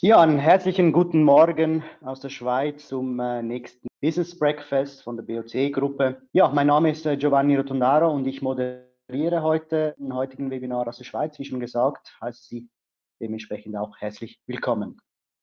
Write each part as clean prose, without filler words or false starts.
Ja, einen herzlichen guten Morgen aus der Schweiz zum nächsten Business Breakfast von der BOC-Gruppe. Ja, mein Name ist Giovanni Rotondaro und ich moderiere heute den heutigen Webinar aus der Schweiz. Wie schon gesagt, heiße Sie dementsprechend auch herzlich willkommen.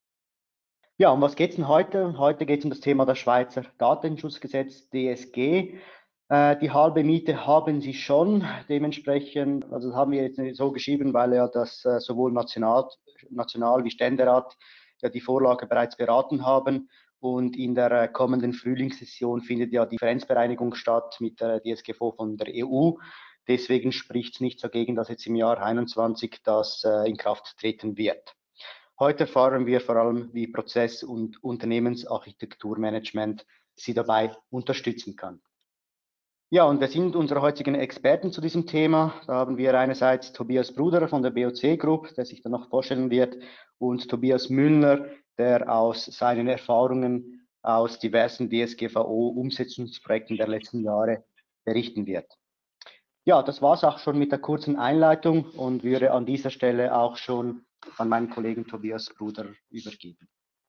Ja, um was geht es denn heute? Heute geht es um das Thema das Schweizer Datenschutzgesetz DSG. Die halbe Miete haben Sie schon. Dementsprechend, also das haben wir jetzt nicht so geschrieben, weil ja das sowohl National wie Ständerat ja die Vorlage bereits beraten haben. Und in der kommenden Frühlingssession findet ja die Differenzbereinigung statt mit der DSGVO von der EU. Deswegen spricht es nichts dagegen, dass jetzt im Jahr 2021 das in Kraft treten wird. Heute erfahren wir vor allem, wie Prozess- und Unternehmensarchitekturmanagement Sie dabei unterstützen kann. Ja, und wer sind unsere heutigen Experten zu diesem Thema? Da haben wir einerseits Tobias Bruder von der BOC Group, der sich dann noch vorstellen wird, und Tobias Müller, der aus seinen Erfahrungen aus diversen DSGVO-Umsetzungsprojekten der letzten Jahre berichten wird. Ja, das war es auch schon mit der kurzen Einleitung und würde an dieser Stelle auch schon an meinen Kollegen Tobias Bruder übergeben.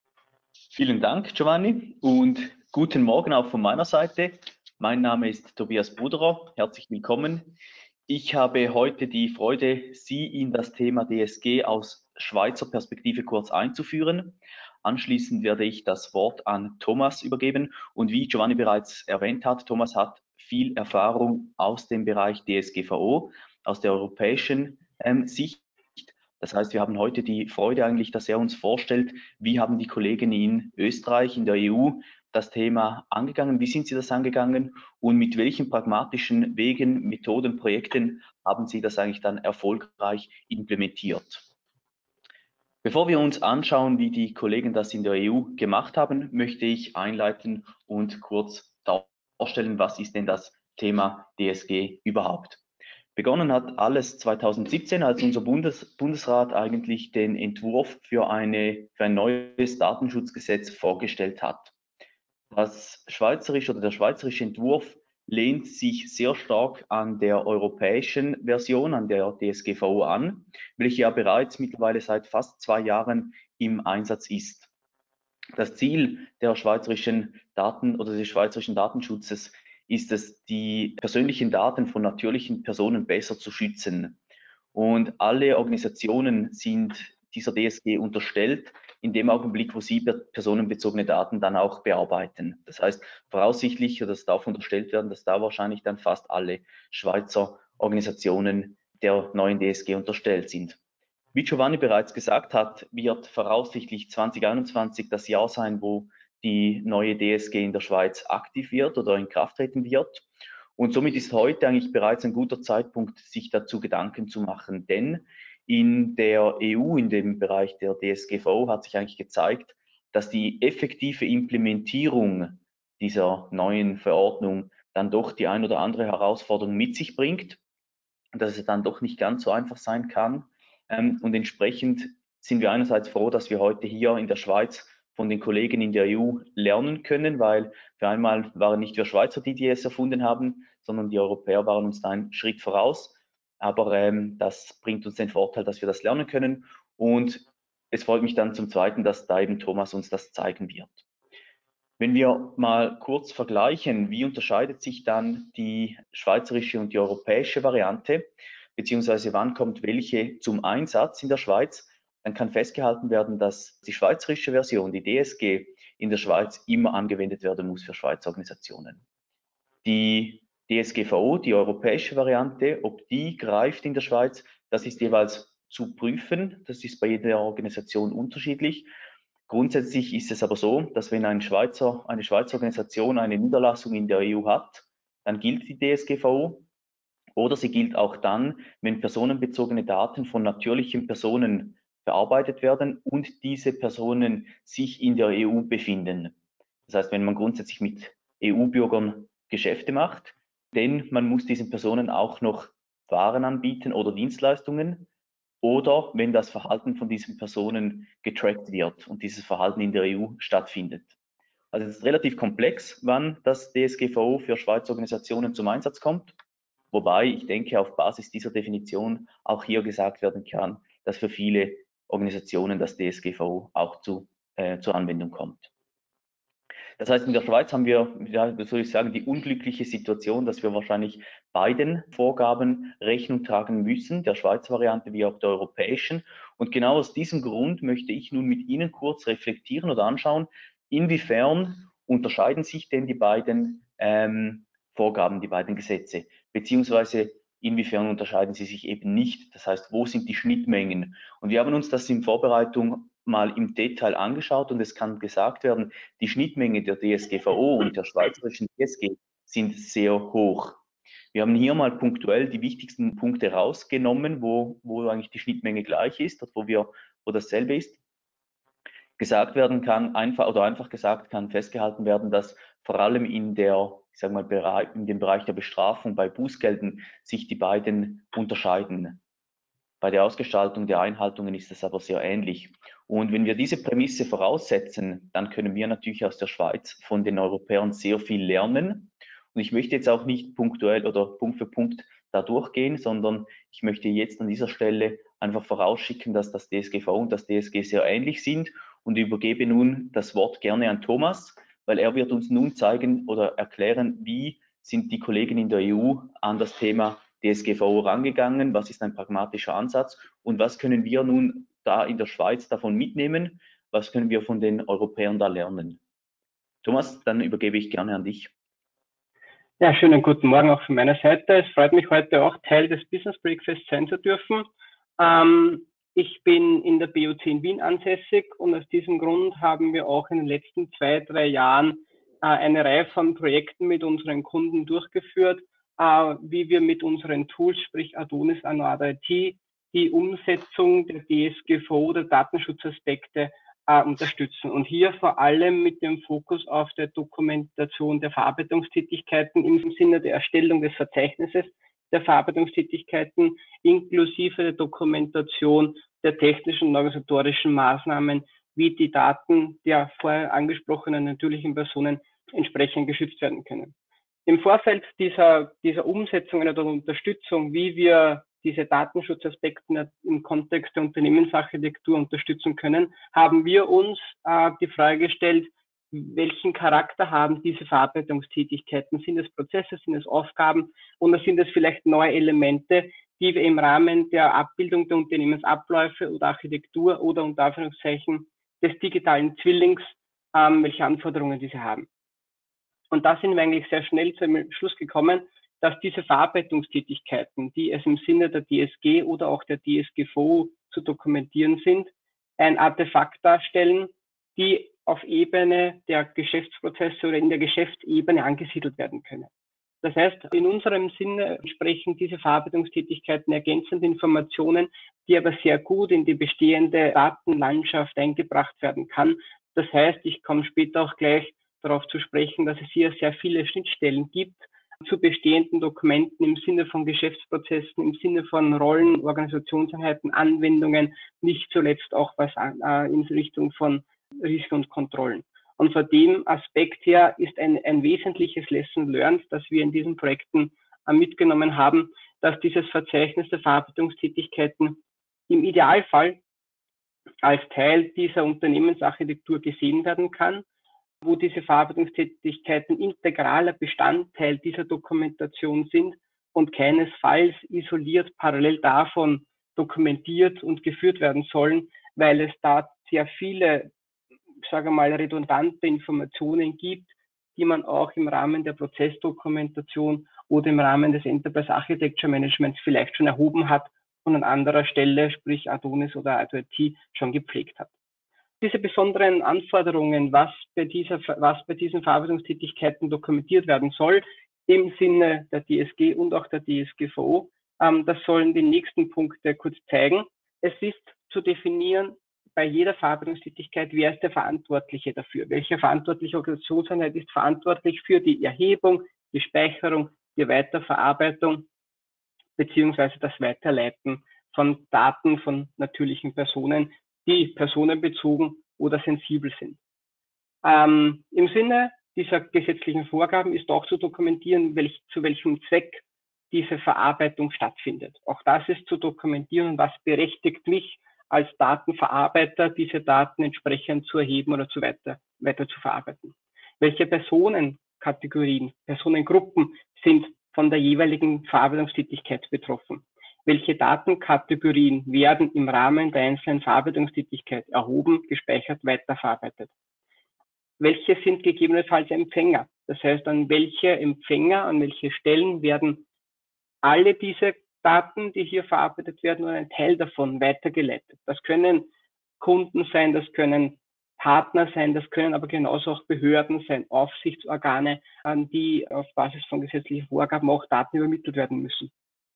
Vielen Dank, Giovanni, und guten Morgen auch von meiner Seite. Mein Name ist Tobias Bruderer. Herzlich willkommen. Ich habe heute die Freude, Sie in das Thema DSG aus Schweizer Perspektive kurz einzuführen. Anschließend werde ich das Wort an Thomas übergeben. Und wie Giovanni bereits erwähnt hat, Thomas hat viel Erfahrung aus dem Bereich DSGVO, aus der europäischen Sicht. Das heißt, wir haben heute die Freude eigentlich, dass er uns vorstellt, wie haben die Kollegen in Österreich, in der EU das Thema angegangen, wie sind sie das angegangen und mit welchen pragmatischen Wegen, Methoden, Projekten haben sie das eigentlich dann erfolgreich implementiert. Bevor wir uns anschauen, wie die Kollegen das in der EU gemacht haben, möchte ich einleiten und kurz darstellen, was ist denn das Thema DSG überhaupt. Begonnen hat alles 2017, als unser Bundesrat eigentlich den Entwurf für ein neues Datenschutzgesetz vorgestellt hat. Das schweizerische oder der schweizerische Entwurf lehnt sich sehr stark an der europäischen Version, an der DSGVO an, welche ja bereits mittlerweile seit fast 2 Jahren im Einsatz ist. Das Ziel der schweizerischen Daten oder des schweizerischen Datenschutzes ist es, die persönlichen Daten von natürlichen Personen besser zu schützen. Und alle Organisationen sind dieser DSG unterstellt, in dem Augenblick, wo sie personenbezogene Daten dann auch bearbeiten. Das heißt, voraussichtlich, oder es darf unterstellt werden, dass da wahrscheinlich dann fast alle Schweizer Organisationen der neuen DSG unterstellt sind. Wie Giovanni bereits gesagt hat, wird voraussichtlich 2021 das Jahr sein, wo die neue DSG in der Schweiz aktiv wird oder in Kraft treten wird. Und somit ist heute eigentlich bereits ein guter Zeitpunkt, sich dazu Gedanken zu machen. Denn in der EU, in dem Bereich der DSGVO, hat sich eigentlich gezeigt, dass die effektive Implementierung dieser neuen Verordnung dann doch die ein oder andere Herausforderung mit sich bringt, dass es dann doch nicht ganz so einfach sein kann. Und entsprechend sind wir einerseits froh, dass wir heute hier in der Schweiz von den Kollegen in der EU lernen können, weil für einmal waren nicht wir Schweizer die es erfunden haben, sondern die Europäer waren uns da einen Schritt voraus. Aber das bringt uns den Vorteil, dass wir das lernen können. Und es freut mich dann zum Zweiten, dass da eben Thomas uns das zeigen wird. Wenn wir mal kurz vergleichen, wie unterscheidet sich dann die schweizerische und die europäische Variante, beziehungsweise wann kommt welche zum Einsatz in der Schweiz, dann kann festgehalten werden, dass die schweizerische Version, die DSG, in der Schweiz immer angewendet werden muss für Schweizer Organisationen. Die DSGVO, die europäische Variante, ob die greift in der Schweiz, das ist jeweils zu prüfen. Das ist bei jeder Organisation unterschiedlich. Grundsätzlich ist es aber so, dass wenn eine Schweizer Organisation eine Niederlassung in der EU hat, dann gilt die DSGVO oder sie gilt auch dann, wenn personenbezogene Daten von natürlichen Personen verarbeitet werden und diese Personen sich in der EU befinden. Das heißt, wenn man grundsätzlich mit EU-Bürgern Geschäfte macht, denn man muss diesen Personen auch noch Waren anbieten oder Dienstleistungen, oder wenn das Verhalten von diesen Personen getrackt wird und dieses Verhalten in der EU stattfindet. Also es ist relativ komplex, wann das DSGVO für Schweizer Organisationen zum Einsatz kommt, wobei ich denke, auf Basis dieser Definition auch hier gesagt werden kann, dass für viele Organisationen das DSGVO auch zur Anwendung kommt. Das heißt, in der Schweiz haben wir, ja, wie soll ich sagen, die unglückliche Situation, dass wir wahrscheinlich beiden Vorgaben Rechnung tragen müssen, der Schweizer Variante wie auch der europäischen. Und genau aus diesem Grund möchte ich nun mit Ihnen kurz reflektieren oder anschauen, inwiefern unterscheiden sich denn die beiden Vorgaben, die beiden Gesetze, beziehungsweise inwiefern unterscheiden sie sich eben nicht. Das heißt, wo sind die Schnittmengen? Und wir haben uns das in Vorbereitung mal im Detail angeschaut und es kann gesagt werden, die Schnittmenge der DSGVO und der schweizerischen DSG sind sehr hoch. Wir haben hier mal punktuell die wichtigsten Punkte rausgenommen, wo eigentlich die Schnittmenge gleich ist, wo dasselbe ist. Gesagt werden kann, einfach gesagt kann festgehalten werden, dass vor allem in dem Bereich der Bestrafung bei Bußgelden sich die beiden unterscheiden. Bei der Ausgestaltung der Einhaltungen ist es aber sehr ähnlich. Und wenn wir diese Prämisse voraussetzen, dann können wir natürlich aus der Schweiz von den Europäern sehr viel lernen. Und ich möchte jetzt auch nicht punktuell oder Punkt für Punkt da durchgehen, sondern ich möchte jetzt an dieser Stelle einfach vorausschicken, dass das DSGVO und das DSG sehr ähnlich sind und übergebe nun das Wort gerne an Thomas, weil er wird uns nun zeigen oder erklären, wie sind die Kollegen in der EU an das Thema DSGVO rangegangen, was ist ein pragmatischer Ansatz und was können wir nun da in der Schweiz davon mitnehmen, was können wir von den Europäern da lernen. Thomas, dann übergebe ich gerne an dich. Ja, schönen guten Morgen auch von meiner Seite. Es freut mich heute auch Teil des Business Breakfast sein zu dürfen. Ich bin in der BOC in Wien ansässig und aus diesem Grund haben wir auch in den letzten 2-3 Jahren eine Reihe von Projekten mit unseren Kunden durchgeführt, wie wir mit unseren Tools, sprich Adonis, Annuada IT, die Umsetzung der DSGVO, der Datenschutzaspekte unterstützen. Und hier vor allem mit dem Fokus auf der Dokumentation der Verarbeitungstätigkeiten im Sinne der Erstellung des Verzeichnisses der Verarbeitungstätigkeiten inklusive der Dokumentation der technischen und organisatorischen Maßnahmen, wie die Daten der vorher angesprochenen natürlichen Personen entsprechend geschützt werden können. Im Vorfeld dieser Umsetzung oder der Unterstützung, wie wir diese Datenschutzaspekte im Kontext der Unternehmensarchitektur unterstützen können, haben wir uns die Frage gestellt, welchen Charakter haben diese Verarbeitungstätigkeiten? Sind es Prozesse, sind es Aufgaben oder sind es vielleicht neue Elemente, die wir im Rahmen der Abbildung der Unternehmensabläufe oder Architektur oder unter Anführungszeichen des digitalen Zwillings, welche Anforderungen diese haben? Und da sind wir eigentlich sehr schnell zum Schluss gekommen, dass diese Verarbeitungstätigkeiten, die es im Sinne der DSG oder auch der DSGVO zu dokumentieren sind, ein Artefakt darstellen, die auf Ebene der Geschäftsprozesse oder in der Geschäftsebene angesiedelt werden können. Das heißt, in unserem Sinne entsprechen diese Verarbeitungstätigkeiten ergänzende Informationen, die aber sehr gut in die bestehende Datenlandschaft eingebracht werden kann. Das heißt, ich komme später auch gleich darauf zu sprechen, dass es hier sehr viele Schnittstellen gibt zu bestehenden Dokumenten im Sinne von Geschäftsprozessen, im Sinne von Rollen, Organisationseinheiten, Anwendungen, nicht zuletzt auch was in Richtung von Risiken und Kontrollen. Und von dem Aspekt her ist ein wesentliches Lesson learned, das wir in diesen Projekten mitgenommen haben, dass dieses Verzeichnis der Verarbeitungstätigkeiten im Idealfall als Teil dieser Unternehmensarchitektur gesehen werden kann, wo diese Verarbeitungstätigkeiten integraler Bestandteil dieser Dokumentation sind und keinesfalls isoliert parallel davon dokumentiert und geführt werden sollen, weil es da sehr viele, sage mal, redundante Informationen gibt, die man auch im Rahmen der Prozessdokumentation oder im Rahmen des Enterprise Architecture Managements vielleicht schon erhoben hat und an anderer Stelle, sprich Adonis oder ADOIT, schon gepflegt hat. Diese besonderen Anforderungen, was bei diesen Verarbeitungstätigkeiten dokumentiert werden soll, im Sinne der DSG und auch der DSGVO, das sollen die nächsten Punkte kurz zeigen. Es ist zu definieren, bei jeder Verarbeitungstätigkeit, wer ist der Verantwortliche dafür? Welche verantwortliche Organisationseinheit ist verantwortlich für die Erhebung, die Speicherung, die Weiterverarbeitung beziehungsweise das Weiterleiten von Daten von natürlichen Personen, die personenbezogen oder sensibel sind. Im Sinne dieser gesetzlichen Vorgaben ist auch zu dokumentieren, zu welchem Zweck diese Verarbeitung stattfindet. Auch das ist zu dokumentieren und was berechtigt mich als Datenverarbeiter diese Daten entsprechend zu erheben oder weiter zu verarbeiten. Welche Personenkategorien, Personengruppen sind von der jeweiligen Verarbeitungstätigkeit betroffen? Welche Datenkategorien werden im Rahmen der einzelnen Verarbeitungstätigkeit erhoben, gespeichert, weiterverarbeitet? Welche sind gegebenenfalls Empfänger? Das heißt, an welche Empfänger, an welche Stellen werden alle diese Daten, die hier verarbeitet werden, oder ein Teil davon weitergeleitet? Das können Kunden sein, das können Partner sein, das können aber genauso auch Behörden sein, Aufsichtsorgane, an die auf Basis von gesetzlichen Vorgaben auch Daten übermittelt werden müssen.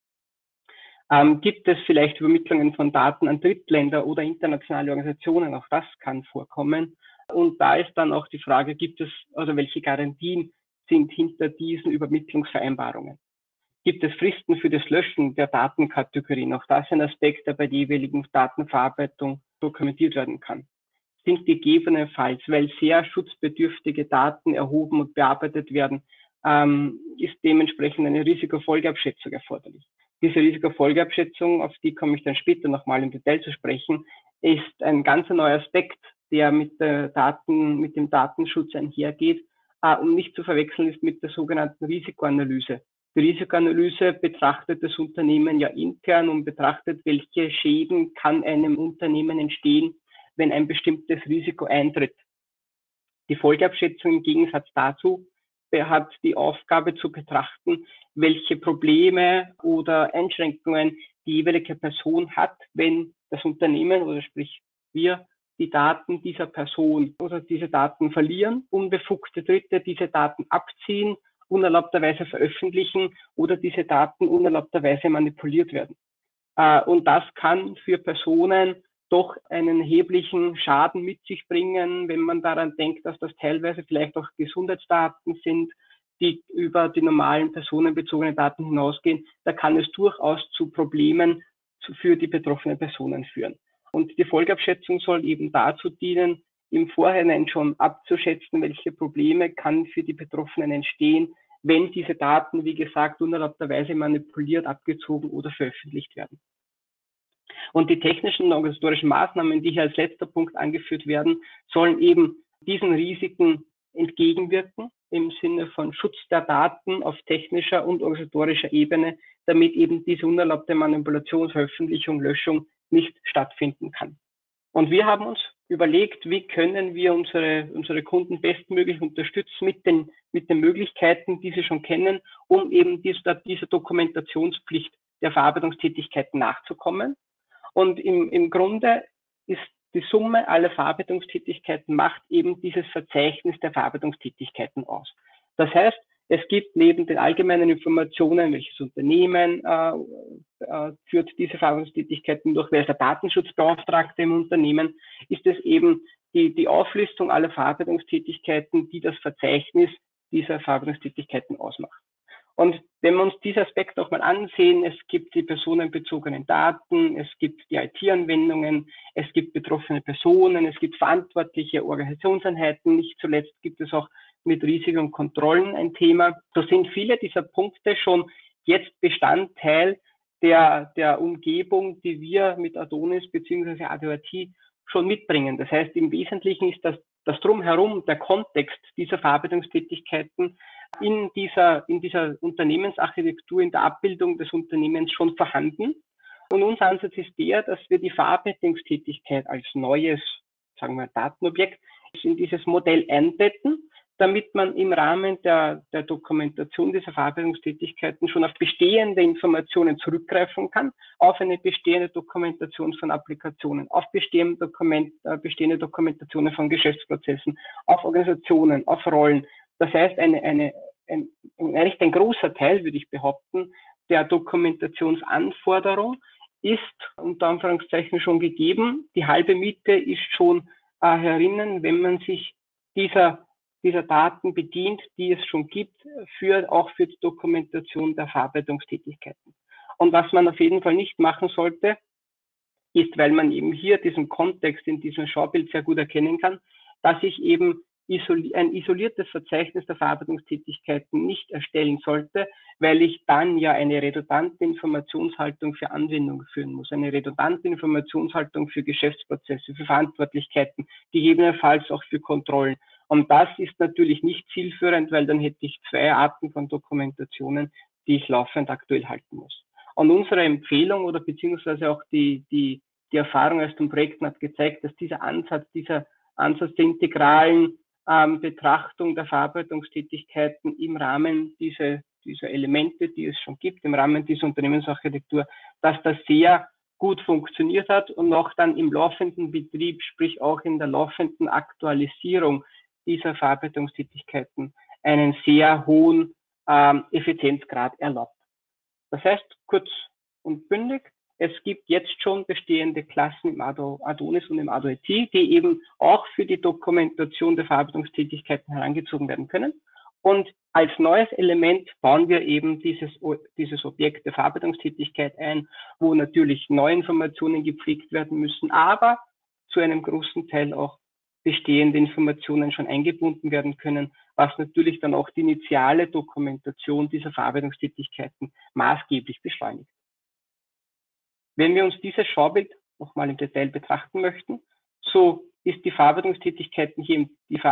Gibt es vielleicht Übermittlungen von Daten an Drittländer oder internationale Organisationen? Auch das kann vorkommen. Und da ist dann auch die Frage, gibt es, also welche Garantien sind hinter diesen Übermittlungsvereinbarungen? Gibt es Fristen für das Löschen der Datenkategorien? Auch das ist ein Aspekt, der bei der jeweiligen Datenverarbeitung dokumentiert werden kann. Sind gegebenenfalls, weil sehr schutzbedürftige Daten erhoben und bearbeitet werden, ist dementsprechend eine Risikofolgeabschätzung erforderlich. Diese Risikofolgeabschätzung, auf die komme ich dann später nochmal im Detail zu sprechen, ist ein ganz neuer Aspekt, der mit dem Datenschutz einhergeht und nicht zu verwechseln ist mit der sogenannten Risikoanalyse. Die Risikoanalyse betrachtet das Unternehmen ja intern und betrachtet, welche Schäden kann einem Unternehmen entstehen, wenn ein bestimmtes Risiko eintritt. Die Folgeabschätzung im Gegensatz dazu hat die Aufgabe zu betrachten, welche Probleme oder Einschränkungen die jeweilige Person hat, wenn das Unternehmen oder sprich wir die Daten dieser Person oder diese Daten verlieren, unbefugte Dritte diese Daten abziehen, unerlaubterweise veröffentlichen oder diese Daten unerlaubterweise manipuliert werden. Und das kann für Personen doch einen erheblichen Schaden mit sich bringen, wenn man daran denkt, dass das teilweise vielleicht auch Gesundheitsdaten sind, die über die normalen personenbezogenen Daten hinausgehen. Da kann es durchaus zu Problemen für die betroffenen Personen führen. Und die Folgeabschätzung soll eben dazu dienen, im Vorhinein schon abzuschätzen, welche Probleme kann für die Betroffenen entstehen, wenn diese Daten, wie gesagt, unerlaubterweise manipuliert, abgezogen oder veröffentlicht werden. Und die technischen und organisatorischen Maßnahmen, die hier als letzter Punkt angeführt werden, sollen eben diesen Risiken entgegenwirken im Sinne von Schutz der Daten auf technischer und organisatorischer Ebene, damit eben diese unerlaubte Manipulation, Veröffentlichung, Löschung nicht stattfinden kann. Und wir haben uns überlegt, wie können wir unsere Kunden bestmöglich unterstützen mit den Möglichkeiten, die sie schon kennen, um eben dieser Dokumentationspflicht der Verarbeitungstätigkeiten nachzukommen. Und im Grunde ist die Summe aller Verarbeitungstätigkeiten macht eben dieses Verzeichnis der Verarbeitungstätigkeiten aus. Das heißt, es gibt neben den allgemeinen Informationen, welches Unternehmen führt diese Verarbeitungstätigkeiten durch, wer ist der Datenschutzbeauftragte im Unternehmen, ist es eben die Auflistung aller Verarbeitungstätigkeiten, die das Verzeichnis dieser Verarbeitungstätigkeiten ausmacht. Und wenn wir uns diesen Aspekt nochmal ansehen, es gibt die personenbezogenen Daten, es gibt die IT-Anwendungen, es gibt betroffene Personen, es gibt verantwortliche Organisationseinheiten, nicht zuletzt gibt es auch mit Risiken und Kontrollen ein Thema. So sind viele dieser Punkte schon jetzt Bestandteil der Umgebung, die wir mit Adonis bzw. ADOIT schon mitbringen. Das heißt, im Wesentlichen ist das Drumherum, der Kontext dieser Verarbeitungstätigkeiten in dieser Unternehmensarchitektur, in der Abbildung des Unternehmens schon vorhanden. Und unser Ansatz ist der, dass wir die Verarbeitungstätigkeit als neues, sagen wir, Datenobjekt in dieses Modell einbetten, damit man im Rahmen der Dokumentation dieser Verarbeitungstätigkeiten schon auf bestehende Informationen zurückgreifen kann, auf eine bestehende Dokumentation von Applikationen, auf bestehende Dokumentationen von Geschäftsprozessen, auf Organisationen, auf Rollen. Das heißt, eigentlich ein großer Teil, würde ich behaupten, der Dokumentationsanforderung ist unter Anführungszeichen schon gegeben. Die halbe Miete ist schon herinnen, wenn man sich dieser Daten bedient, die es schon gibt, auch für die Dokumentation der Verarbeitungstätigkeiten. Und was man auf jeden Fall nicht machen sollte, ist, weil man eben hier diesen Kontext in diesem Schaubild sehr gut erkennen kann, dass ich eben ein isoliertes Verzeichnis der Verarbeitungstätigkeiten nicht erstellen sollte, weil ich dann ja eine redundante Informationshaltung für Anwendungen führen muss, eine redundante Informationshaltung für Geschäftsprozesse, für Verantwortlichkeiten, gegebenenfalls auch für Kontrollen. Und das ist natürlich nicht zielführend, weil dann hätte ich zwei Arten von Dokumentationen, die ich laufend aktuell halten muss. Und unsere Empfehlung oder beziehungsweise auch die Erfahrung aus den Projekten hat gezeigt, dass dieser Ansatz der integralen Betrachtung der Verarbeitungstätigkeiten im Rahmen dieser Elemente, die es schon gibt, im Rahmen dieser Unternehmensarchitektur, dass das sehr gut funktioniert hat und auch dann im laufenden Betrieb, sprich auch in der laufenden Aktualisierung dieser Verarbeitungstätigkeiten einen sehr hohen Effizienzgrad erlaubt. Das heißt, kurz und bündig, es gibt jetzt schon bestehende Klassen im Adonis und im ADO-IT, die eben auch für die Dokumentation der Verarbeitungstätigkeiten herangezogen werden können. Und als neues Element bauen wir eben dieses Objekt der Verarbeitungstätigkeit ein, wo natürlich neue Informationen gepflegt werden müssen, aber zu einem großen Teil auch bestehende Informationen schon eingebunden werden können, was natürlich dann auch die initiale Dokumentation dieser Verarbeitungstätigkeiten maßgeblich beschleunigt. Wenn wir uns dieses Schaubild nochmal im Detail betrachten möchten, so ist die Verarbeitungstätigkeit hier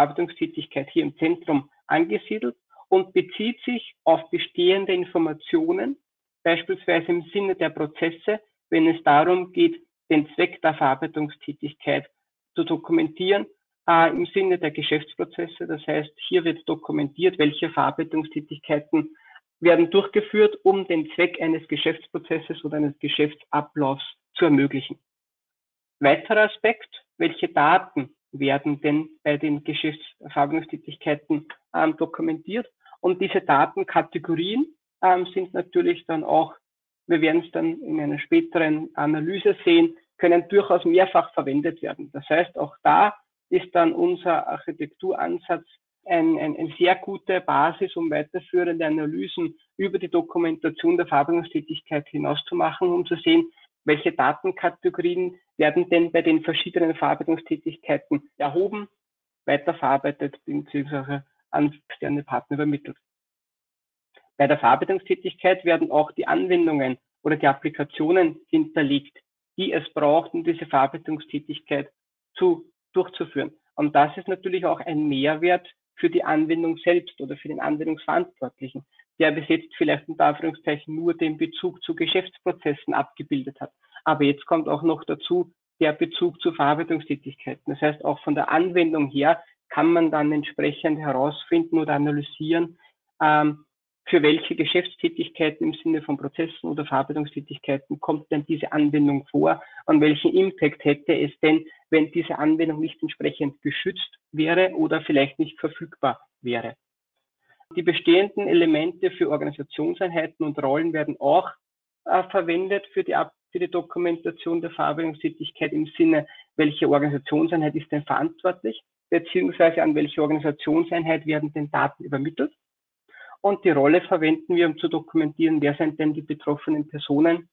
im Zentrum angesiedelt und bezieht sich auf bestehende Informationen, beispielsweise im Sinne der Prozesse, wenn es darum geht, den Zweck der Verarbeitungstätigkeit zu dokumentieren, im Sinne der Geschäftsprozesse. Das heißt, hier wird dokumentiert, welche Verarbeitungstätigkeiten werden durchgeführt, um den Zweck eines Geschäftsprozesses oder eines Geschäftsablaufs zu ermöglichen. Weiterer Aspekt, welche Daten werden denn bei den Geschäftsverarbeitungstätigkeiten dokumentiert? Und diese Datenkategorien sind natürlich dann auch, wir werden es dann in einer späteren Analyse sehen, können durchaus mehrfach verwendet werden. Das heißt, auch da ist dann unser Architekturansatz eine sehr gute Basis, um weiterführende Analysen über die Dokumentation der Verarbeitungstätigkeit hinaus zu machen, um zu sehen, welche Datenkategorien werden denn bei den verschiedenen Verarbeitungstätigkeiten erhoben, weiterverarbeitet bzw. an externe Partner übermittelt. Bei der Verarbeitungstätigkeit werden auch die Anwendungen oder die Applikationen hinterlegt, die es braucht, um diese Verarbeitungstätigkeit durchzuführen. Und das ist natürlich auch ein Mehrwert für die Anwendung selbst oder für den Anwendungsverantwortlichen, der bis jetzt vielleicht unter Anführungszeichen nur den Bezug zu Geschäftsprozessen abgebildet hat. Aber jetzt kommt auch noch dazu der Bezug zu Verarbeitungstätigkeiten. Das heißt, auch von der Anwendung her kann man dann entsprechend herausfinden oder analysieren, für welche Geschäftstätigkeiten im Sinne von Prozessen oder Verarbeitungstätigkeiten kommt denn diese Anwendung vor und welchen Impact hätte es denn, wenn diese Anwendung nicht entsprechend geschützt wäre oder vielleicht nicht verfügbar wäre. Die bestehenden Elemente für Organisationseinheiten und Rollen werden auch verwendet für die Dokumentation der Verarbeitungstätigkeit im Sinne, welche Organisationseinheit ist denn verantwortlich, beziehungsweise an welche Organisationseinheit werden denn Daten übermittelt. Und die Rolle verwenden wir, um zu dokumentieren, wer sind denn die betroffenen Personen,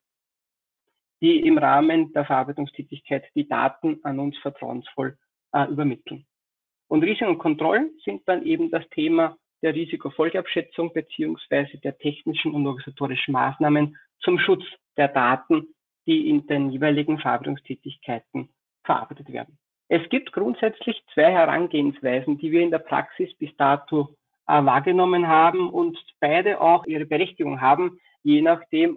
die im Rahmen der Verarbeitungstätigkeit die Daten an uns vertrauensvoll übermitteln. Und Risiken und Kontrollen sind dann eben das Thema der Risikofolgeabschätzung beziehungsweise der technischen und organisatorischen Maßnahmen zum Schutz der Daten, die in den jeweiligen Verarbeitungstätigkeiten verarbeitet werden. Es gibt grundsätzlich zwei Herangehensweisen, die wir in der Praxis bis dato wahrgenommen haben und beide auch ihre Berechtigung haben, je nachdem,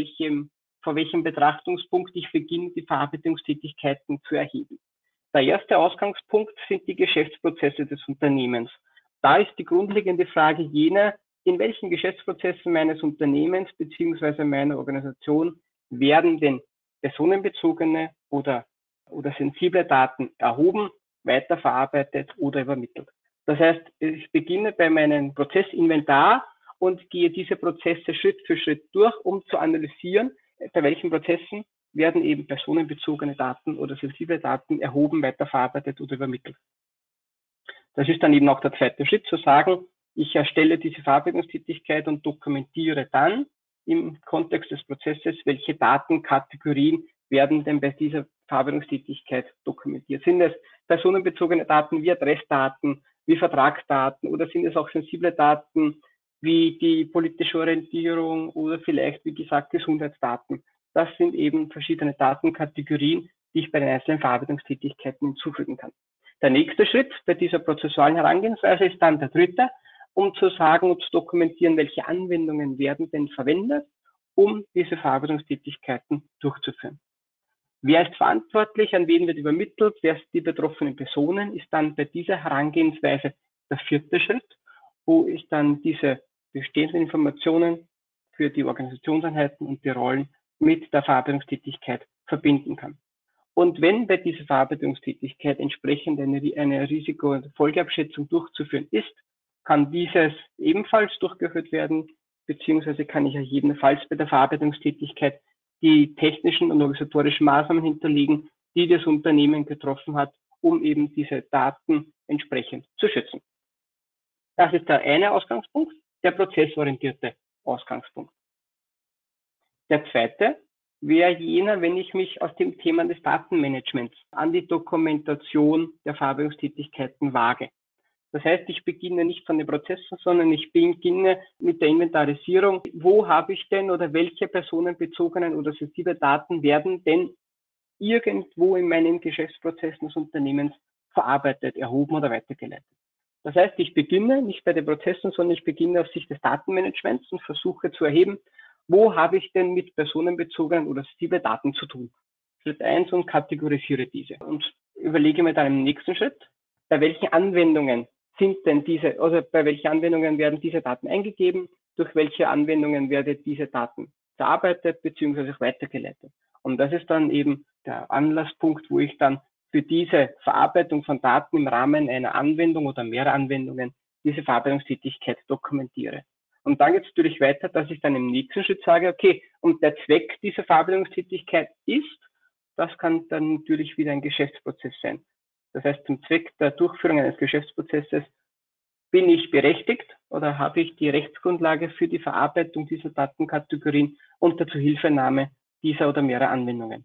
vor welchem Betrachtungspunkt ich beginne, die Verarbeitungstätigkeiten zu erheben. Der erste Ausgangspunkt sind die Geschäftsprozesse des Unternehmens. Da ist die grundlegende Frage jene, in welchen Geschäftsprozessen meines Unternehmens bzw. meiner Organisation werden denn personenbezogene oder sensible Daten erhoben, weiterverarbeitet oder übermittelt. Das heißt, ich beginne bei meinem Prozessinventar und gehe diese Prozesse Schritt für Schritt durch, um zu analysieren, bei welchen Prozessen werden eben personenbezogene Daten oder sensible Daten erhoben, weiterverarbeitet oder übermittelt. Das ist dann eben auch der zweite Schritt, zu sagen, ich erstelle diese Verarbeitungstätigkeit und dokumentiere dann im Kontext des Prozesses, welche Datenkategorien werden denn bei dieser Verarbeitungstätigkeit dokumentiert. Sind es personenbezogene Daten wie Adressdaten, wie Vertragsdaten oder sind es auch sensible Daten wie die politische Orientierung oder vielleicht, wie gesagt, Gesundheitsdaten. Das sind eben verschiedene Datenkategorien, die ich bei den einzelnen Verarbeitungstätigkeiten hinzufügen kann. Der nächste Schritt bei dieser prozessualen Herangehensweise ist dann der dritte, um zu sagen und zu dokumentieren, welche Anwendungen werden denn verwendet, um diese Verarbeitungstätigkeiten durchzuführen. Wer ist verantwortlich, an wen wird übermittelt, wer sind die betroffenen Personen, ist dann bei dieser Herangehensweise der vierte Schritt, wo ich dann diese bestehenden Informationen für die Organisationseinheiten und die Rollen mit der Verarbeitungstätigkeit verbinden kann. Und wenn bei dieser Verarbeitungstätigkeit entsprechend eine Risiko- und Folgeabschätzung durchzuführen ist, kann dieses ebenfalls durchgeführt werden, beziehungsweise kann ich ja jedenfalls bei der Verarbeitungstätigkeit die technischen und organisatorischen Maßnahmen hinterlegen, die das Unternehmen getroffen hat, um eben diese Daten entsprechend zu schützen. Das ist der eine Ausgangspunkt, der prozessorientierte Ausgangspunkt. Der zweite wäre jener, wenn ich mich aus dem Thema des Datenmanagements an die Dokumentation der Verarbeitungstätigkeiten wage. Das heißt, ich beginne nicht von den Prozessen, sondern ich beginne mit der Inventarisierung. Wo habe ich denn oder welche personenbezogenen oder sensible Daten werden denn irgendwo in meinen Geschäftsprozessen des Unternehmens verarbeitet, erhoben oder weitergeleitet? Das heißt, ich beginne nicht bei den Prozessen, sondern ich beginne aus Sicht des Datenmanagements und versuche zu erheben, wo habe ich denn mit personenbezogenen oder sensible Daten zu tun? Schritt 1 und kategorisiere diese und überlege mir dann im nächsten Schritt, bei welchen Anwendungen sind denn diese, also bei welchen Anwendungen werden diese Daten eingegeben, durch welche Anwendungen werden diese Daten verarbeitet bzw. weitergeleitet. Und das ist dann eben der Anlasspunkt, wo ich dann für diese Verarbeitung von Daten im Rahmen einer Anwendung oder mehrerer Anwendungen diese Verarbeitungstätigkeit dokumentiere. Und dann geht es natürlich weiter, dass ich dann im nächsten Schritt sage, okay, und der Zweck dieser Verarbeitungstätigkeit ist, das kann dann natürlich wieder ein Geschäftsprozess sein. Das heißt, zum Zweck der Durchführung eines Geschäftsprozesses bin ich berechtigt oder habe ich die Rechtsgrundlage für die Verarbeitung dieser Datenkategorien unter Zuhilfenahme dieser oder mehrerer Anwendungen.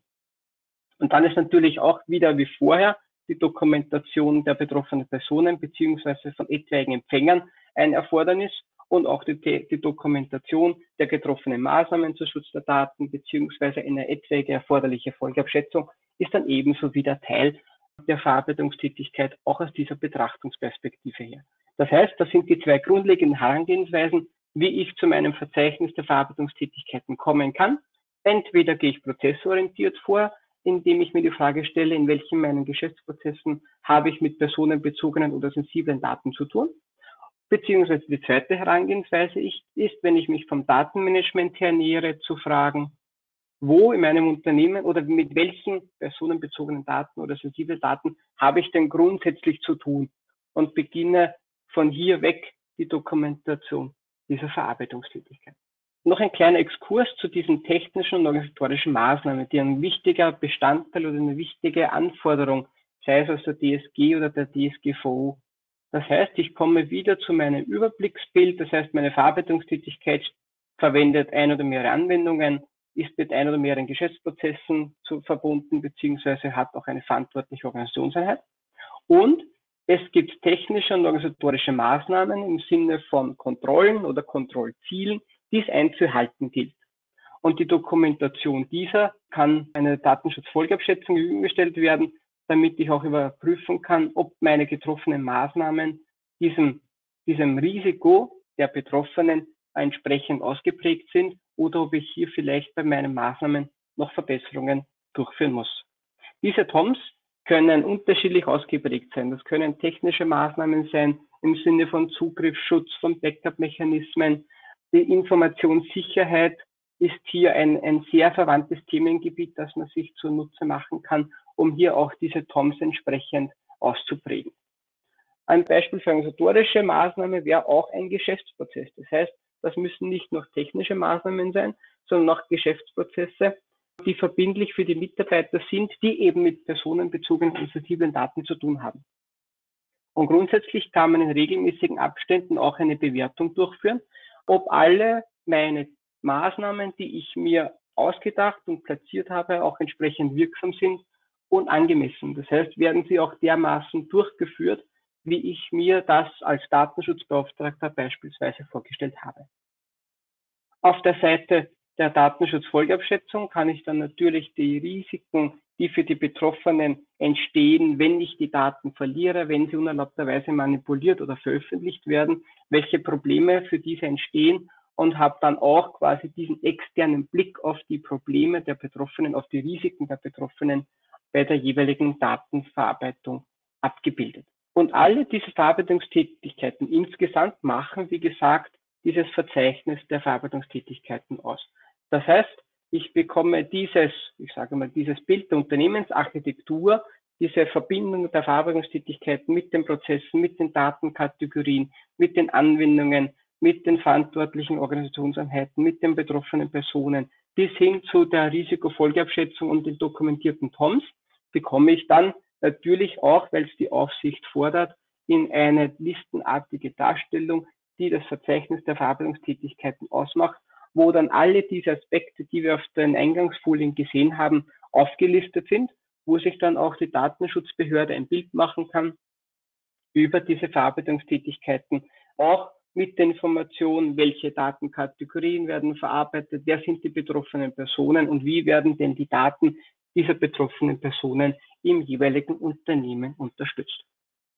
Und dann ist natürlich auch wieder wie vorher die Dokumentation der betroffenen Personen beziehungsweise von etwaigen Empfängern ein Erfordernis und auch die Dokumentation der getroffenen Maßnahmen zum Schutz der Daten beziehungsweise eine etwaige erforderliche Folgeabschätzung ist dann ebenso wieder Teil der Verarbeitungstätigkeit auch aus dieser Betrachtungsperspektive her. Das heißt, das sind die zwei grundlegenden Herangehensweisen, wie ich zu meinem Verzeichnis der Verarbeitungstätigkeiten kommen kann. Entweder gehe ich prozessorientiert vor, indem ich mir die Frage stelle, in welchen meinen Geschäftsprozessen habe ich mit personenbezogenen oder sensiblen Daten zu tun. Beziehungsweise die zweite Herangehensweise ist, wenn ich mich vom Datenmanagement her nähere, zu fragen, wo in meinem Unternehmen oder mit welchen personenbezogenen Daten oder sensiblen Daten habe ich denn grundsätzlich zu tun und beginne von hier weg die Dokumentation dieser Verarbeitungstätigkeit. Noch ein kleiner Exkurs zu diesen technischen und organisatorischen Maßnahmen, die ein wichtiger Bestandteil oder eine wichtige Anforderung, sei es aus der DSG oder der DSGVO. Das heißt, ich komme wieder zu meinem Überblicksbild, das heißt, meine Verarbeitungstätigkeit verwendet ein oder mehrere Anwendungen, ist mit ein oder mehreren Geschäftsprozessen verbunden, beziehungsweise hat auch eine verantwortliche Organisationseinheit. Und es gibt technische und organisatorische Maßnahmen im Sinne von Kontrollen oder Kontrollzielen, die es einzuhalten gilt. Und die Dokumentation dieser kann eine Datenschutzfolgeabschätzung gegenübergestellt werden, damit ich auch überprüfen kann, ob meine getroffenen Maßnahmen diesem Risiko der Betroffenen entsprechend ausgeprägt sind oder ob ich hier vielleicht bei meinen Maßnahmen noch Verbesserungen durchführen muss. Diese TOMs können unterschiedlich ausgeprägt sein. Das können technische Maßnahmen sein im Sinne von Zugriffsschutz, von Backup-Mechanismen. Die Informationssicherheit ist hier ein sehr verwandtes Themengebiet, das man sich zunutze machen kann, um hier auch diese TOMs entsprechend auszuprägen. Ein Beispiel für organisatorische Maßnahme wäre auch ein Geschäftsprozess. Das heißt, das müssen nicht nur technische Maßnahmen sein, sondern auch Geschäftsprozesse, die verbindlich für die Mitarbeiter sind, die eben mit personenbezogenen und sensiblen Daten zu tun haben. Und grundsätzlich kann man in regelmäßigen Abständen auch eine Bewertung durchführen, ob alle meine Maßnahmen, die ich mir ausgedacht und platziert habe, auch entsprechend wirksam sind und angemessen. Das heißt, werden sie auch dermaßen durchgeführt, wie ich mir das als Datenschutzbeauftragter beispielsweise vorgestellt habe. Auf der Seite der Datenschutzfolgeabschätzung kann ich dann natürlich die Risiken, die für die Betroffenen entstehen, wenn ich die Daten verliere, wenn sie unerlaubterweise manipuliert oder veröffentlicht werden, welche Probleme für diese entstehen, und habe dann auch quasi diesen externen Blick auf die Probleme der Betroffenen, auf die Risiken der Betroffenen bei der jeweiligen Datenverarbeitung abgebildet. Und alle diese Verarbeitungstätigkeiten insgesamt machen, wie gesagt, dieses Verzeichnis der Verarbeitungstätigkeiten aus. Das heißt, ich bekomme dieses Bild der Unternehmensarchitektur, diese Verbindung der Verarbeitungstätigkeiten mit den Prozessen, mit den Datenkategorien, mit den Anwendungen, mit den verantwortlichen Organisationseinheiten, mit den betroffenen Personen, bis hin zu der Risikofolgeabschätzung und den dokumentierten TOMs, bekomme ich dann natürlich auch, weil es die Aufsicht fordert, in eine listenartige Darstellung, die das Verzeichnis der Verarbeitungstätigkeiten ausmacht, wo dann alle diese Aspekte, die wir auf den Eingangsfolien gesehen haben, aufgelistet sind, wo sich dann auch die Datenschutzbehörde ein Bild machen kann über diese Verarbeitungstätigkeiten, auch mit der Information, welche Datenkategorien werden verarbeitet, wer sind die betroffenen Personen und wie werden denn die Daten dieser betroffenen Personen im jeweiligen Unternehmen unterstützt.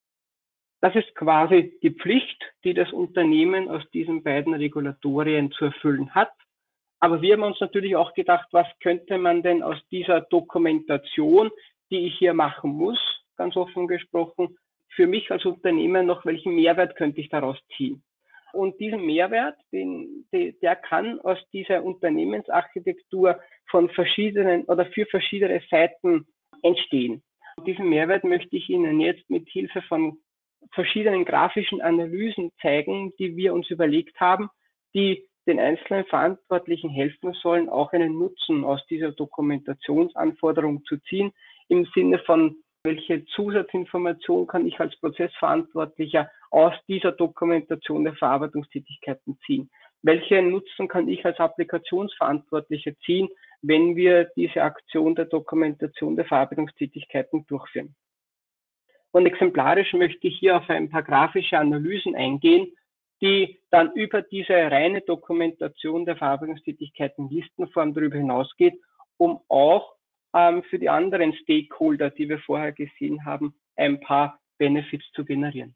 Das ist quasi die Pflicht, die das Unternehmen aus diesen beiden Regulatorien zu erfüllen hat. Aber wir haben uns natürlich auch gedacht, was könnte man denn aus dieser Dokumentation, die ich hier machen muss, ganz offen gesprochen, für mich als Unternehmen noch, welchen Mehrwert könnte ich daraus ziehen? Und diesen Mehrwert, der kann aus dieser Unternehmensarchitektur von verschiedenen oder für verschiedene Seiten entstehen. Und diesen Mehrwert möchte ich Ihnen jetzt mit Hilfe von verschiedenen grafischen Analysen zeigen, die wir uns überlegt haben, die den einzelnen Verantwortlichen helfen sollen, auch einen Nutzen aus dieser Dokumentationsanforderung zu ziehen, im Sinne von, welche Zusatzinformation kann ich als Prozessverantwortlicher aus dieser Dokumentation der Verarbeitungstätigkeiten ziehen? Welchen Nutzen kann ich als Applikationsverantwortlicher ziehen, wenn wir diese Aktion der Dokumentation der Verarbeitungstätigkeiten durchführen? Und exemplarisch möchte ich hier auf ein paar grafische Analysen eingehen, die dann über diese reine Dokumentation der Verarbeitungstätigkeiten in Listenform darüber hinausgeht, um auch für die anderen Stakeholder, die wir vorher gesehen haben, ein paar Benefits zu generieren.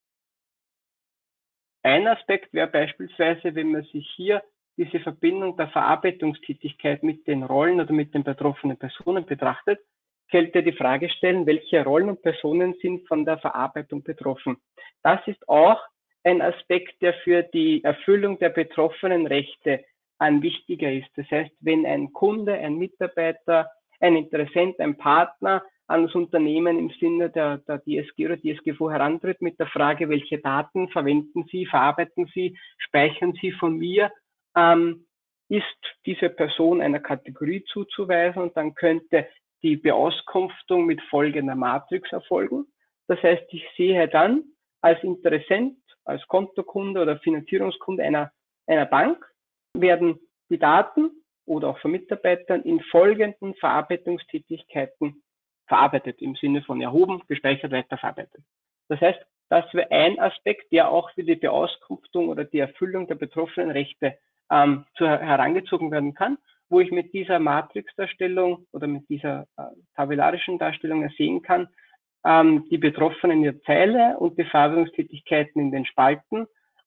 Ein Aspekt wäre beispielsweise, wenn man sich hier diese Verbindung der Verarbeitungstätigkeit mit den Rollen oder mit den betroffenen Personen betrachtet, könnte die Frage stellen, welche Rollen und Personen sind von der Verarbeitung betroffen. Das ist auch ein Aspekt, der für die Erfüllung der betroffenen Rechte ein wichtiger ist. Das heißt, wenn ein Kunde, ein Mitarbeiter, ein Interessent, ein Partner an das Unternehmen im Sinne der DSG oder DSGVO herantritt mit der Frage, welche Daten verwenden Sie, verarbeiten Sie, speichern Sie von mir, ist diese Person einer Kategorie zuzuweisen, und dann könnte die Beauskunftung mit folgender Matrix erfolgen. Das heißt, ich sehe dann als Interessent, als Kontokunde oder Finanzierungskunde einer Bank, werden die Daten oder auch von Mitarbeitern in folgenden Verarbeitungstätigkeiten verarbeitet, im Sinne von erhoben, gespeichert, weiterverarbeitet. Das heißt, das wäre ein Aspekt, der auch für die Beauskunftung oder die Erfüllung der betroffenen Rechte herangezogen werden kann, wo ich mit dieser Matrixdarstellung oder mit dieser tabellarischen Darstellung sehen kann, die Betroffenen in der Zeile und die Verarbeitungstätigkeiten in den Spalten,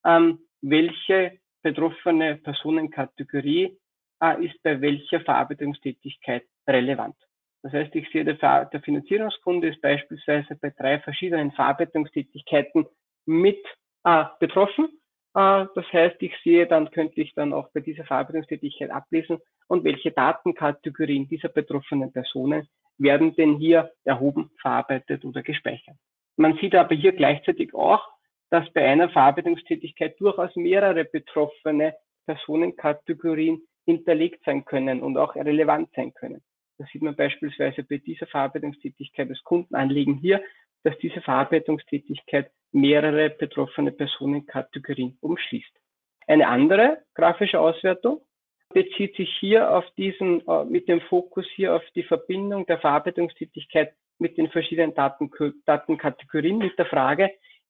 welche betroffene Personenkategorie ist bei welcher Verarbeitungstätigkeit relevant. Das heißt, ich sehe, der Finanzierungskunde ist beispielsweise bei 3 verschiedenen Verarbeitungstätigkeiten mit betroffen. Das heißt, könnte ich dann auch bei dieser Verarbeitungstätigkeit ablesen, und welche Datenkategorien dieser betroffenen Personen werden denn hier erhoben, verarbeitet oder gespeichert. Man sieht aber hier gleichzeitig auch, dass bei einer Verarbeitungstätigkeit durchaus mehrere betroffene Personenkategorien hinterlegt sein können und auch relevant sein können. Das sieht man beispielsweise bei dieser Verarbeitungstätigkeit des Kundenanliegen hier, dass diese Verarbeitungstätigkeit mehrere betroffene Personenkategorien umschließt. Eine andere grafische Auswertung bezieht sich hier auf mit dem Fokus hier auf die Verbindung der Verarbeitungstätigkeit mit den verschiedenen Datenkategorien, mit der Frage,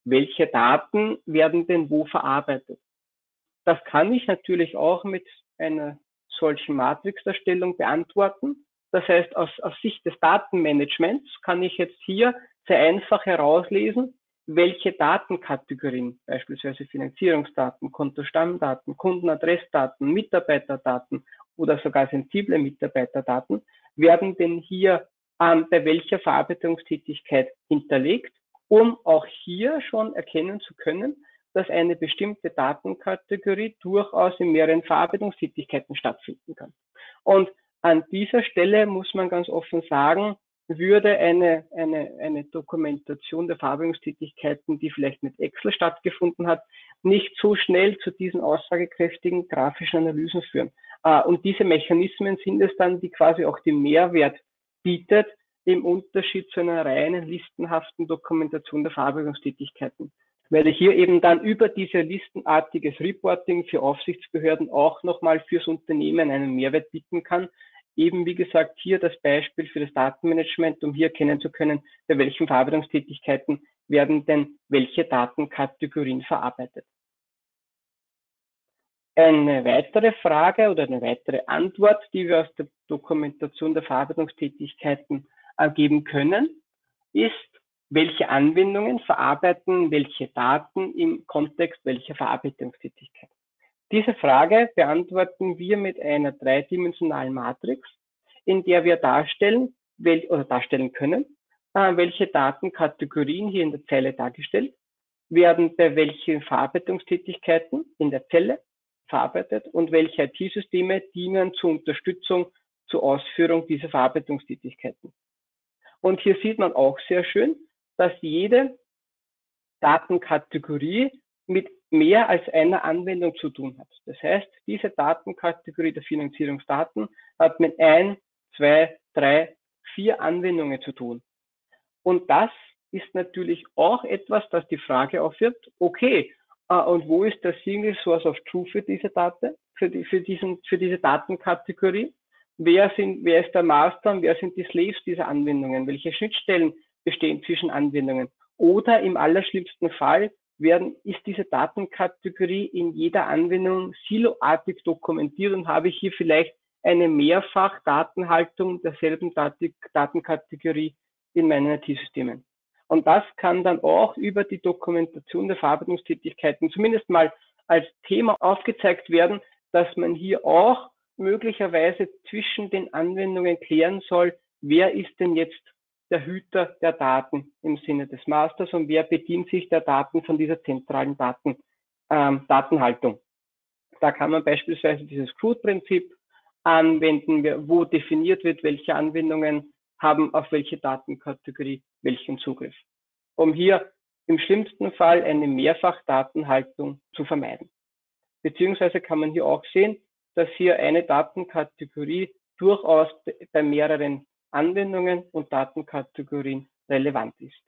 welche Daten werden denn wo verarbeitet. Das kann ich natürlich auch mit einer solchen Matrixdarstellung beantworten. Das heißt, aus Sicht des Datenmanagements kann ich jetzt hier sehr einfach herauslesen, welche Datenkategorien, beispielsweise Finanzierungsdaten, Kontostammdaten, Kundenadressdaten, Mitarbeiterdaten oder sogar sensible Mitarbeiterdaten, werden denn hier bei welcher Verarbeitungstätigkeit hinterlegt, um auch hier schon erkennen zu können, dass eine bestimmte Datenkategorie durchaus in mehreren Verarbeitungstätigkeiten stattfinden kann. Und an dieser Stelle muss man ganz offen sagen, würde eine Dokumentation der Verarbeitungstätigkeiten, die vielleicht mit Excel stattgefunden hat, nicht so schnell zu diesen aussagekräftigen grafischen Analysen führen. Und diese Mechanismen sind es dann, die quasi auch den Mehrwert bietet, im Unterschied zu einer reinen listenhaften Dokumentation der Verarbeitungstätigkeiten. Weil ich hier eben dann über diese listenartiges Reporting für Aufsichtsbehörden auch nochmal fürs Unternehmen einen Mehrwert bieten kann. Eben wie gesagt hier das Beispiel für das Datenmanagement, um hier erkennen zu können, bei welchen Verarbeitungstätigkeiten werden denn welche Datenkategorien verarbeitet. Eine weitere Frage oder eine weitere Antwort, die wir aus der Dokumentation der Verarbeitungstätigkeiten geben können, ist, welche Anwendungen verarbeiten welche Daten im Kontext welcher Verarbeitungstätigkeit. Diese Frage beantworten wir mit einer dreidimensionalen Matrix, in der wir darstellen können, welche Datenkategorien hier in der Zeile dargestellt werden bei welchen Verarbeitungstätigkeiten in der Zelle verarbeitet und welche IT-Systeme dienen zur Unterstützung zur Ausführung dieser Verarbeitungstätigkeiten. Und hier sieht man auch sehr schön, dass jede Datenkategorie mit mehr als einer Anwendung zu tun hat. Das heißt, diese Datenkategorie der Finanzierungsdaten hat mit 1, 2, 3, 4 Anwendungen zu tun. Und das ist natürlich auch etwas, das die Frage aufwirft, okay, und wo ist der Single Source of Truth für diese Daten, für diese Datenkategorie? Wer ist der Master und wer sind die Slaves dieser Anwendungen? Welche Schnittstellen bestehen zwischen Anwendungen? Oder im allerschlimmsten Fall ist diese Datenkategorie in jeder Anwendung siloartig dokumentiert und habe ich hier vielleicht eine Mehrfach-Datenhaltung derselben Datenkategorie in meinen IT-Systemen. Und das kann dann auch über die Dokumentation der Verarbeitungstätigkeiten zumindest mal als Thema aufgezeigt werden, dass man hier auch möglicherweise zwischen den Anwendungen klären soll, wer ist denn jetzt der Hüter der Daten im Sinne des Masters und wer bedient sich der Daten von dieser zentralen Datenhaltung. Da kann man beispielsweise dieses CRUD-Prinzip anwenden, wo definiert wird, welche Anwendungen haben auf welche Datenkategorie welchen Zugriff, um hier im schlimmsten Fall eine Mehrfachdatenhaltung zu vermeiden. Beziehungsweise kann man hier auch sehen, dass hier eine Datenkategorie durchaus bei mehreren Anwendungen und Datenkategorien relevant ist.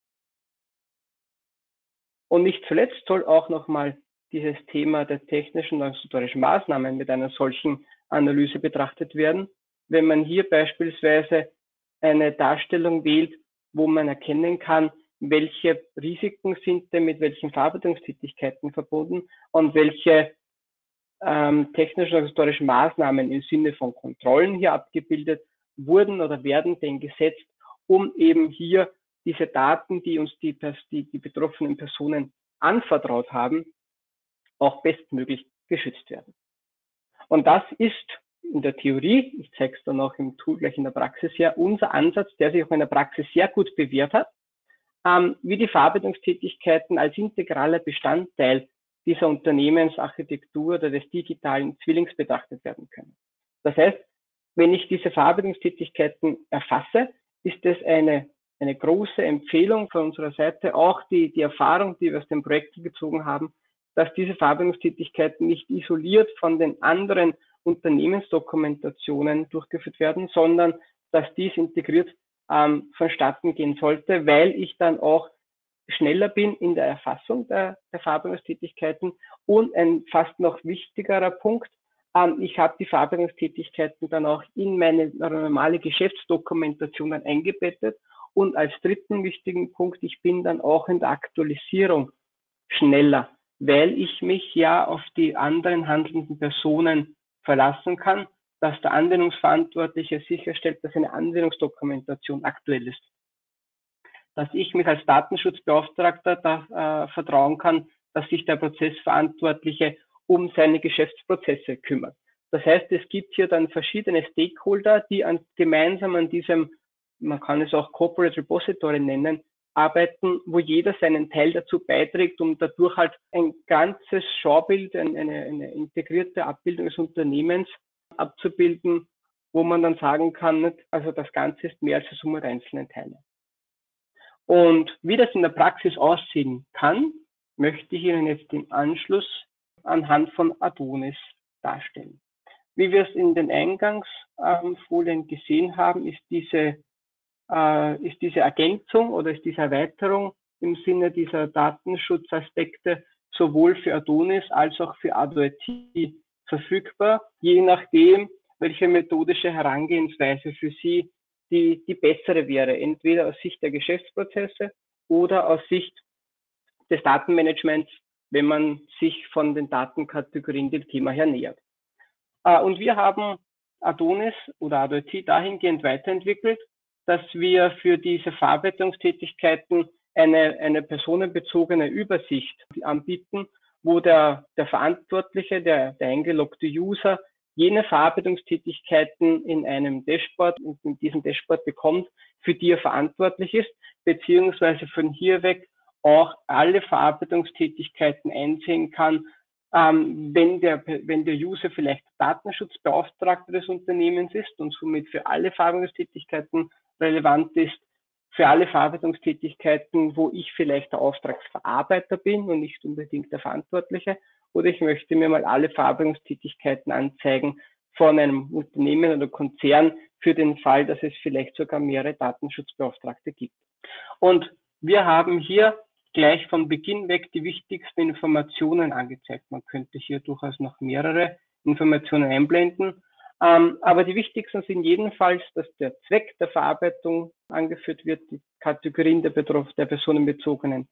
Und nicht zuletzt soll auch nochmal dieses Thema der technischen und organisatorischen Maßnahmen mit einer solchen Analyse betrachtet werden. Wenn man hier beispielsweise eine Darstellung wählt, wo man erkennen kann, welche Risiken sind denn mit welchen Verarbeitungstätigkeiten verbunden und welche technischen und organisatorischen Maßnahmen im Sinne von Kontrollen hier abgebildet wurden oder werden denn gesetzt, um eben hier diese Daten, die uns die betroffenen Personen anvertraut haben, auch bestmöglich geschützt werden. Und das ist in der Theorie, ich zeige es dann auch im Tool gleich in der Praxis her, unser Ansatz, der sich auch in der Praxis sehr gut bewährt hat, wie die Verarbeitungstätigkeiten als integraler Bestandteil dieser Unternehmensarchitektur oder des digitalen Zwillings betrachtet werden können. Das heißt, wenn ich diese Verarbeitungstätigkeiten erfasse, ist es eine große Empfehlung von unserer Seite, auch die Erfahrung, die wir aus den Projekten gezogen haben, dass diese Verarbeitungstätigkeiten nicht isoliert von den anderen Unternehmensdokumentationen durchgeführt werden, sondern dass dies integriert vonstatten gehen sollte, weil ich dann auch schneller bin in der Erfassung der Verarbeitungstätigkeiten und ein fast noch wichtigerer Punkt, ich habe die Verarbeitungstätigkeiten dann auch in meine normale Geschäftsdokumentation dann eingebettet Und als dritten wichtigen Punkt, ich bin dann auch in der Aktualisierung schneller, weil ich mich ja auf die anderen handelnden Personen verlassen kann, dass der Anwendungsverantwortliche sicherstellt, dass eine Anwendungsdokumentation aktuell ist. Dass ich mich als Datenschutzbeauftragter da vertrauen kann, dass sich der Prozessverantwortliche um seine Geschäftsprozesse kümmert. Das heißt, es gibt hier dann verschiedene Stakeholder, die gemeinsam an diesem, man kann es auch Corporate Repository nennen, arbeiten, wo jeder seinen Teil dazu beiträgt, um dadurch halt ein ganzes Schaubild, eine integrierte Abbildung des Unternehmens abzubilden, wo man dann sagen kann, also das Ganze ist mehr als die Summe der einzelnen Teile. Und wie das in der Praxis aussehen kann, möchte ich Ihnen jetzt im Anschluss anhand von Adonis darstellen. Wie wir es in den Eingangsfolien gesehen haben, ist diese Ergänzung oder ist diese Erweiterung im Sinne dieser Datenschutzaspekte sowohl für Adonis als auch für AdoIT verfügbar, je nachdem, welche methodische Herangehensweise für Sie die bessere wäre, entweder aus Sicht der Geschäftsprozesse oder aus Sicht des Datenmanagements, wenn man sich von den Datenkategorien dem Thema her nähert. Und wir haben Adonis oder AdoIT dahingehend weiterentwickelt, dass wir für diese Verarbeitungstätigkeiten eine personenbezogene Übersicht anbieten, wo der Verantwortliche, der eingeloggte User, jene Verarbeitungstätigkeiten in einem Dashboard, in diesem Dashboard bekommt, für die er verantwortlich ist, beziehungsweise von hier weg auch alle Verarbeitungstätigkeiten einsehen kann, wenn der User vielleicht Datenschutzbeauftragter des Unternehmens ist und somit für alle Verarbeitungstätigkeiten relevant ist, für alle Verarbeitungstätigkeiten, wo ich vielleicht der Auftragsverarbeiter bin und nicht unbedingt der Verantwortliche, oder ich möchte mir mal alle Verarbeitungstätigkeiten anzeigen von einem Unternehmen oder Konzern für den Fall, dass es vielleicht sogar mehrere Datenschutzbeauftragte gibt. Und wir haben hier gleich von Beginn weg die wichtigsten Informationen angezeigt. Man könnte hier durchaus noch mehrere Informationen einblenden. Aber die wichtigsten sind jedenfalls, dass der Zweck der Verarbeitung angeführt wird, die Kategorien der personenbezogenen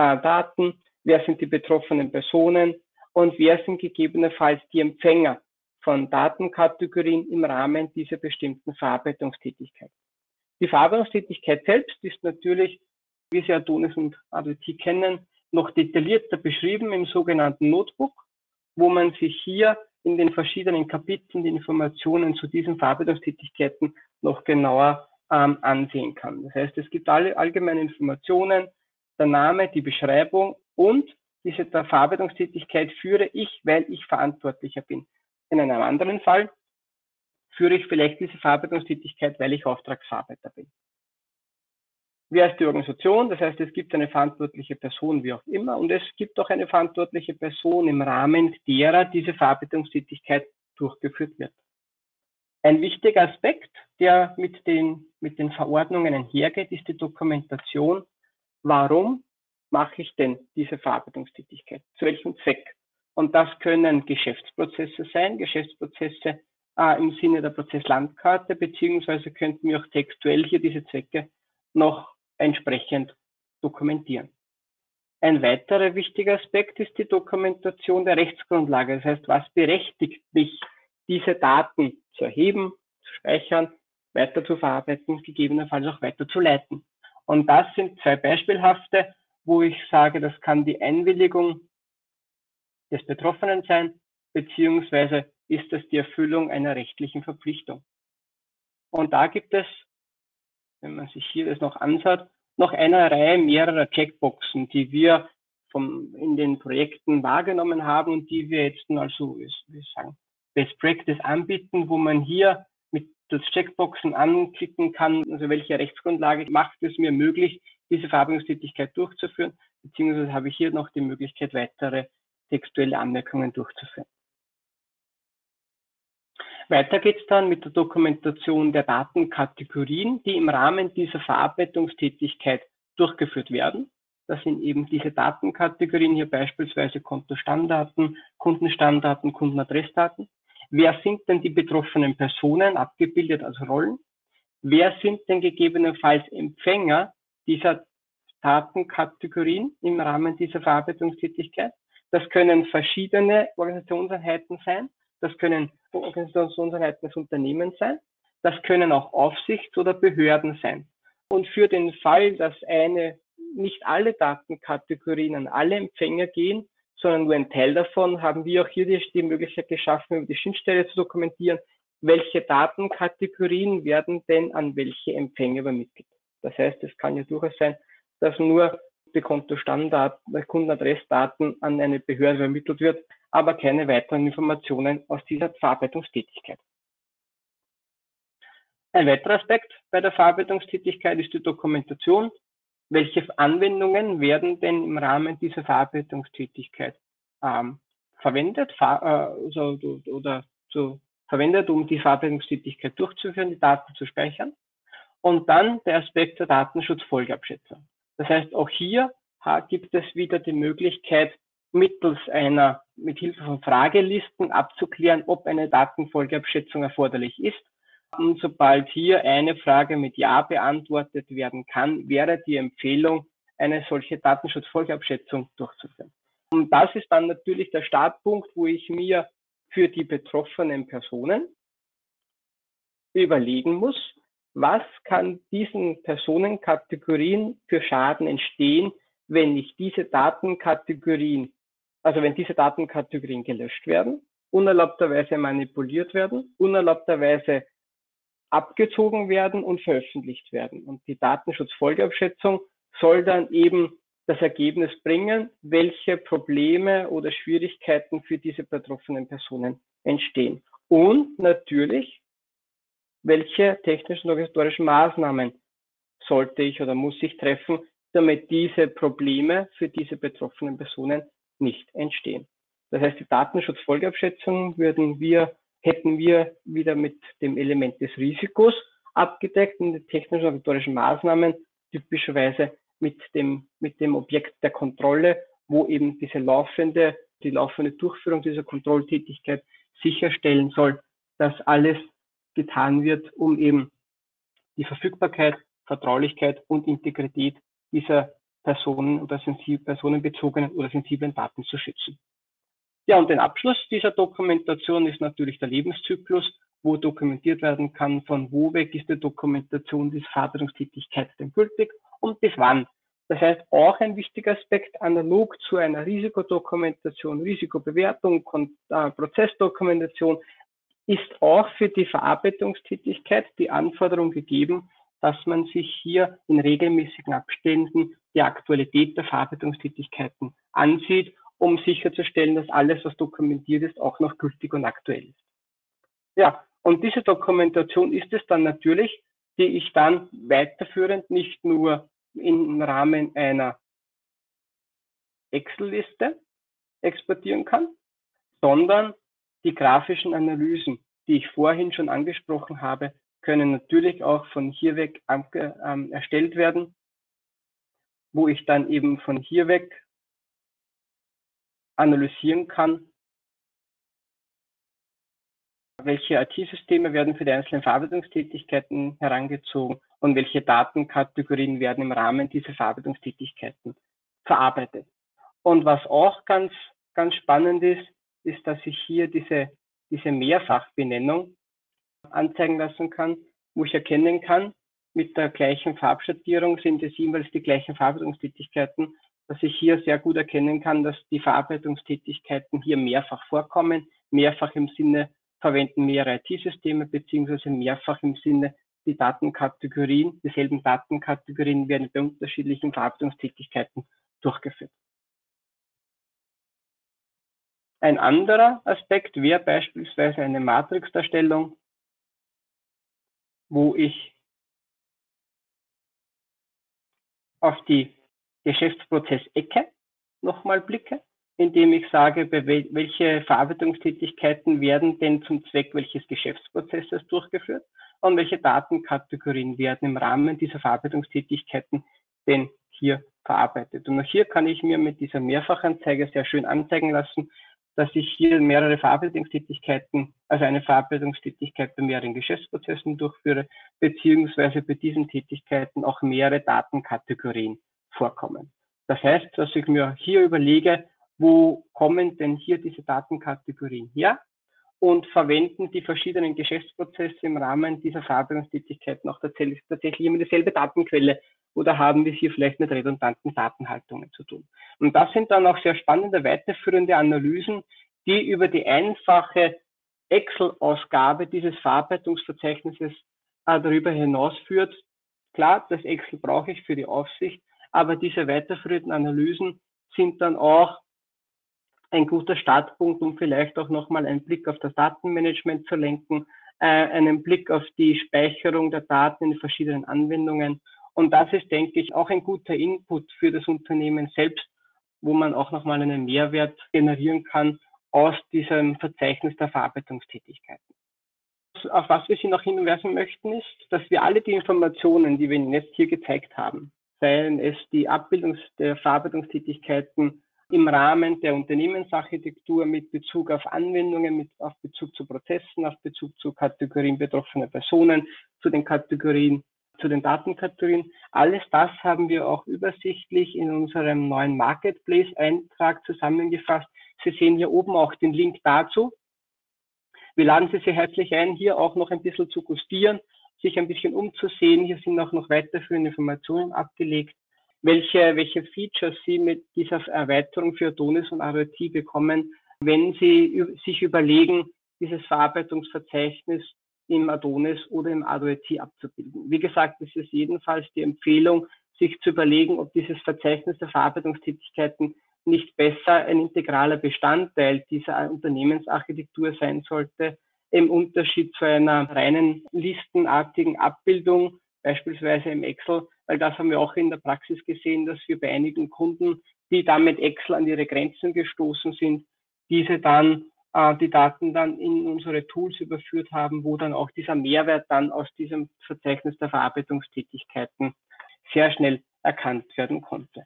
Daten, wer sind die betroffenen Personen und wer sind gegebenenfalls die Empfänger von Datenkategorien im Rahmen dieser bestimmten Verarbeitungstätigkeit. Die Verarbeitungstätigkeit selbst ist natürlich, wie Sie Adonis und AdoIT kennen, noch detaillierter beschrieben im sogenannten Notebook, wo man sich hier in den verschiedenen Kapiteln die Informationen zu diesen Verarbeitungstätigkeiten noch genauer ansehen kann. Das heißt, es gibt alle allgemeinen Informationen, der Name, die Beschreibung und diese Verarbeitungstätigkeit führe ich, weil ich Verantwortlicher bin. In einem anderen Fall führe ich vielleicht diese Verarbeitungstätigkeit, weil ich Auftragsverarbeiter bin. Wer ist die Organisation? Das heißt, es gibt eine verantwortliche Person, wie auch immer, und es gibt auch eine verantwortliche Person im Rahmen derer diese Verarbeitungstätigkeit durchgeführt wird. Ein wichtiger Aspekt, der mit den Verordnungen einhergeht, ist die Dokumentation. Warum mache ich denn diese Verarbeitungstätigkeit? Zu welchem Zweck? Und das können Geschäftsprozesse sein, Geschäftsprozesse im Sinne der Prozesslandkarte, beziehungsweise könnten wir auch textuell hier diese Zwecke noch entsprechend dokumentieren. Ein weiterer wichtiger Aspekt ist die Dokumentation der Rechtsgrundlage. Das heißt, was berechtigt mich, diese Daten zu erheben, zu speichern, weiter zu verarbeiten, gegebenenfalls auch weiterzuleiten. Und das sind zwei beispielhafte, wo ich sage, das kann die Einwilligung des Betroffenen sein, beziehungsweise ist das die Erfüllung einer rechtlichen Verpflichtung. Und da gibt es, wenn man sich hier das noch anschaut, noch eine Reihe mehrerer Checkboxen, die wir in den Projekten wahrgenommen haben und die wir jetzt also, wie sagen, Best Practice anbieten, wo man hier mit das Checkboxen anklicken kann, also welche Rechtsgrundlage macht es mir möglich, diese Verarbeitungstätigkeit durchzuführen, beziehungsweise habe ich hier noch die Möglichkeit, weitere textuelle Anmerkungen durchzuführen. Weiter geht es dann mit der Dokumentation der Datenkategorien, die im Rahmen dieser Verarbeitungstätigkeit durchgeführt werden. Das sind eben diese Datenkategorien, hier beispielsweise Kontostammdaten, Kundenstammdaten, Kundenadressdaten. Wer sind denn die betroffenen Personen, abgebildet als Rollen? wer sind denn gegebenenfalls Empfänger dieser Datenkategorien im Rahmen dieser Verarbeitungstätigkeit. Das können verschiedene Organisationseinheiten sein, das können Organisationseinheiten des Unternehmens sein, das können auch Aufsichts- oder Behörden sein. Und für den Fall, dass nicht alle Datenkategorien an alle Empfänger gehen, sondern nur ein Teil davon, haben wir auch hier die Möglichkeit geschaffen, über die Schnittstelle zu dokumentieren, welche Datenkategorien werden denn an welche Empfänger übermittelt. Das heißt, es kann ja durchaus sein, dass nur die Kontostammdaten, Kundenadressdaten an eine Behörde übermittelt wird, aber keine weiteren Informationen aus dieser Verarbeitungstätigkeit. Ein weiterer Aspekt bei der Verarbeitungstätigkeit ist die Dokumentation. Welche Anwendungen werden denn im Rahmen dieser Verarbeitungstätigkeit verwendet, verwendet, um die Verarbeitungstätigkeit durchzuführen, die Daten zu speichern? Und dann der Aspekt der Datenschutzfolgeabschätzung. Das heißt, auch hier gibt es wieder die Möglichkeit, mit Hilfe von Fragelisten abzuklären, ob eine Datenfolgeabschätzung erforderlich ist. Und sobald hier eine Frage mit Ja beantwortet werden kann, wäre die Empfehlung, eine solche Datenschutzfolgeabschätzung durchzuführen. Und das ist dann natürlich der Startpunkt, wo ich mir für die betroffenen Personen überlegen muss, was kann diesen Personenkategorien für Schaden entstehen, wenn diese Datenkategorien gelöscht werden, unerlaubterweise manipuliert werden, unerlaubterweise abgezogen werden und veröffentlicht werden. Und die Datenschutzfolgeabschätzung soll dann eben das Ergebnis bringen, welche Probleme oder Schwierigkeiten für diese betroffenen Personen entstehen. Und natürlich, welche technischen und organisatorischen Maßnahmen sollte ich oder muss ich treffen, damit diese Probleme für diese betroffenen Personen nicht entstehen. Das heißt, die Datenschutzfolgeabschätzung hätten wir wieder mit dem Element des Risikos abgedeckt und die technischen und organisatorischen Maßnahmen typischerweise mit dem Objekt der Kontrolle, wo eben die laufende Durchführung dieser Kontrolltätigkeit sicherstellen soll, dass alles getan wird, um eben die Verfügbarkeit, Vertraulichkeit und Integrität dieser Personen oder personenbezogenen oder sensiblen Daten zu schützen. Ja, und den Abschluss dieser Dokumentation ist natürlich der Lebenszyklus, wo dokumentiert werden kann, von wo weg ist die Dokumentation dieser Verarbeitungstätigkeit denn gültig und bis wann. Das heißt, auch ein wichtiger Aspekt, analog zu einer Risikodokumentation, Risikobewertung, Prozessdokumentation, ist auch für die Verarbeitungstätigkeit die Anforderung gegeben, dass man sich hier in regelmäßigen Abständen die Aktualität der Verarbeitungstätigkeiten ansieht, um sicherzustellen, dass alles, was dokumentiert ist, auch noch gültig und aktuell ist. Ja, und diese Dokumentation ist es dann natürlich, die ich dann weiterführend nicht nur im Rahmen einer Excel-Liste exportieren kann, sondern die grafischen Analysen, die ich vorhin schon angesprochen habe, können natürlich auch von hier weg erstellt werden, wo ich dann eben von hier weg analysieren kann, welche IT-Systeme werden für die einzelnen Verarbeitungstätigkeiten herangezogen und welche Datenkategorien werden im Rahmen dieser Verarbeitungstätigkeiten verarbeitet. Und was auch ganz spannend ist, dass ich hier diese Mehrfachbenennung anzeigen lassen kann, wo ich erkennen kann, mit der gleichen Farbschattierung sind es jeweils die gleichen Verarbeitungstätigkeiten, dass ich hier sehr gut erkennen kann, dass die Verarbeitungstätigkeiten hier mehrfach vorkommen, mehrfach im Sinne verwenden mehrere IT-Systeme, beziehungsweise mehrfach im Sinne dieselben Datenkategorien werden bei unterschiedlichen Verarbeitungstätigkeiten durchgeführt. Ein anderer Aspekt wäre beispielsweise eine Matrixdarstellung, wo ich auf die Geschäftsprozessecke nochmal blicke, indem ich sage, welche Verarbeitungstätigkeiten werden denn zum Zweck welches Geschäftsprozesses durchgeführt und welche Datenkategorien werden im Rahmen dieser Verarbeitungstätigkeiten denn hier verarbeitet. Und auch hier kann ich mir mit dieser Mehrfachanzeige sehr schön anzeigen lassen, dass ich hier mehrere Verarbeitungstätigkeiten, also eine Verarbeitungstätigkeit bei mehreren Geschäftsprozessen durchführe, beziehungsweise bei diesen Tätigkeiten auch mehrere Datenkategorien vorkommen. Das heißt, dass ich mir hier überlege, wo kommen denn hier diese Datenkategorien her und verwenden die verschiedenen Geschäftsprozesse im Rahmen dieser Verarbeitungstätigkeiten auch tatsächlich immer dieselbe Datenquelle oder haben wir es hier vielleicht mit redundanten Datenhaltungen zu tun. Und das sind dann auch sehr spannende weiterführende Analysen, die über die einfache Excel-Ausgabe dieses Verarbeitungsverzeichnisses darüber hinausführt. Klar, das Excel brauche ich für die Aufsicht, aber diese weiterführenden Analysen sind dann auch ein guter Startpunkt, um vielleicht auch nochmal einen Blick auf das Datenmanagement zu lenken, einen Blick auf die Speicherung der Daten in verschiedenen Anwendungen. Und das ist, denke ich, auch ein guter Input für das Unternehmen selbst, wo man auch nochmal einen Mehrwert generieren kann aus diesem Verzeichnis der Verarbeitungstätigkeiten. Auf was wir Sie noch hinweisen möchten, ist, dass wir alle die Informationen, die wir Ihnen jetzt hier gezeigt haben, seien es die Abbildung der Verarbeitungstätigkeiten im Rahmen der Unternehmensarchitektur mit Bezug auf Anwendungen, auf Bezug zu Prozessen, auf Bezug zu Kategorien betroffener Personen, zu den Kategorien, zu den Datenkategorien. Alles das haben wir auch übersichtlich in unserem neuen Marketplace-Eintrag zusammengefasst. Sie sehen hier oben auch den Link dazu. Wir laden Sie sehr herzlich ein, hier auch noch ein bisschen zu gustieren, sich ein bisschen umzusehen. Hier sind auch noch weiterführende Informationen abgelegt, welche Features Sie mit dieser Erweiterung für Adonis und ADOIT bekommen, wenn Sie sich überlegen, dieses Verarbeitungsverzeichnis im Adonis oder im ADOIT abzubilden. Wie gesagt, es ist jedenfalls die Empfehlung, sich zu überlegen, ob dieses Verzeichnis der Verarbeitungstätigkeiten nicht besser ein integraler Bestandteil dieser Unternehmensarchitektur sein sollte, im Unterschied zu einer reinen listenartigen Abbildung, beispielsweise im Excel, weil das haben wir auch in der Praxis gesehen, dass wir bei einigen Kunden, die dann mit Excel an ihre Grenzen gestoßen sind, diese dann die Daten dann in unsere Tools überführt haben, wo dann auch dieser Mehrwert dann aus diesem Verzeichnis der Verarbeitungstätigkeiten sehr schnell erkannt werden konnte.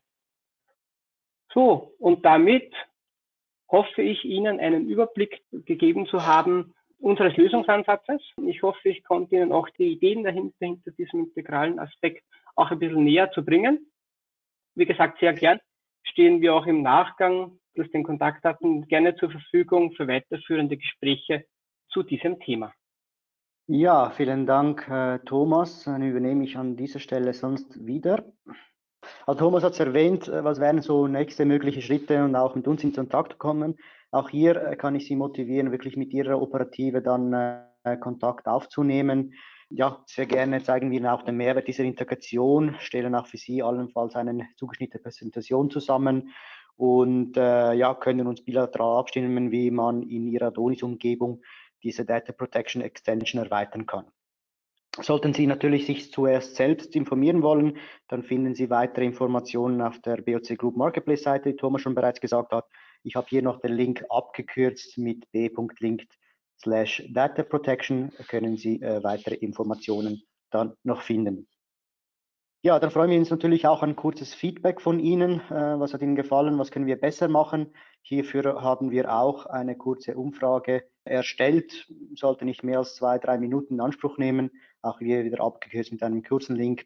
So, und damit hoffe ich, Ihnen einen Überblick gegeben zu haben unseres Lösungsansatzes. Ich hoffe, ich konnte Ihnen auch die Ideen hinter diesem integralen Aspekt auch ein bisschen näher zu bringen. Wie gesagt, sehr gern stehen wir auch im Nachgang, durch den Kontaktdaten, gerne zur Verfügung für weiterführende Gespräche zu diesem Thema. Ja, vielen Dank, Thomas. Dann übernehme ich an dieser Stelle sonst wieder. Also Thomas hat es erwähnt, was wären so nächste mögliche Schritte und auch mit uns in Kontakt kommen. Auch hier kann ich Sie motivieren, wirklich mit Ihrer Operative dann Kontakt aufzunehmen. Ja, sehr gerne zeigen wir Ihnen auch den Mehrwert dieser Integration, stellen auch für Sie allenfalls eine zugeschnittene Präsentation zusammen und ja, können uns bilateral abstimmen, wie man in Ihrer Adonis-Umgebung diese Data Protection Extension erweitern kann. Sollten Sie natürlich sich zuerst selbst informieren wollen, dann finden Sie weitere Informationen auf der BOC Group Marketplace Seite, die Thomas schon bereits gesagt hat. Ich habe hier noch den Link abgekürzt mit b.linked/Data Protection, können Sie weitere Informationen dann noch finden. Ja, dann freuen wir uns natürlich auch ein kurzes Feedback von Ihnen. Was hat Ihnen gefallen? Was können wir besser machen? Hierfür haben wir auch eine kurze Umfrage erstellt. Sollte nicht mehr als 2-3 Minuten in Anspruch nehmen. Auch hier wieder abgekürzt mit einem kurzen Link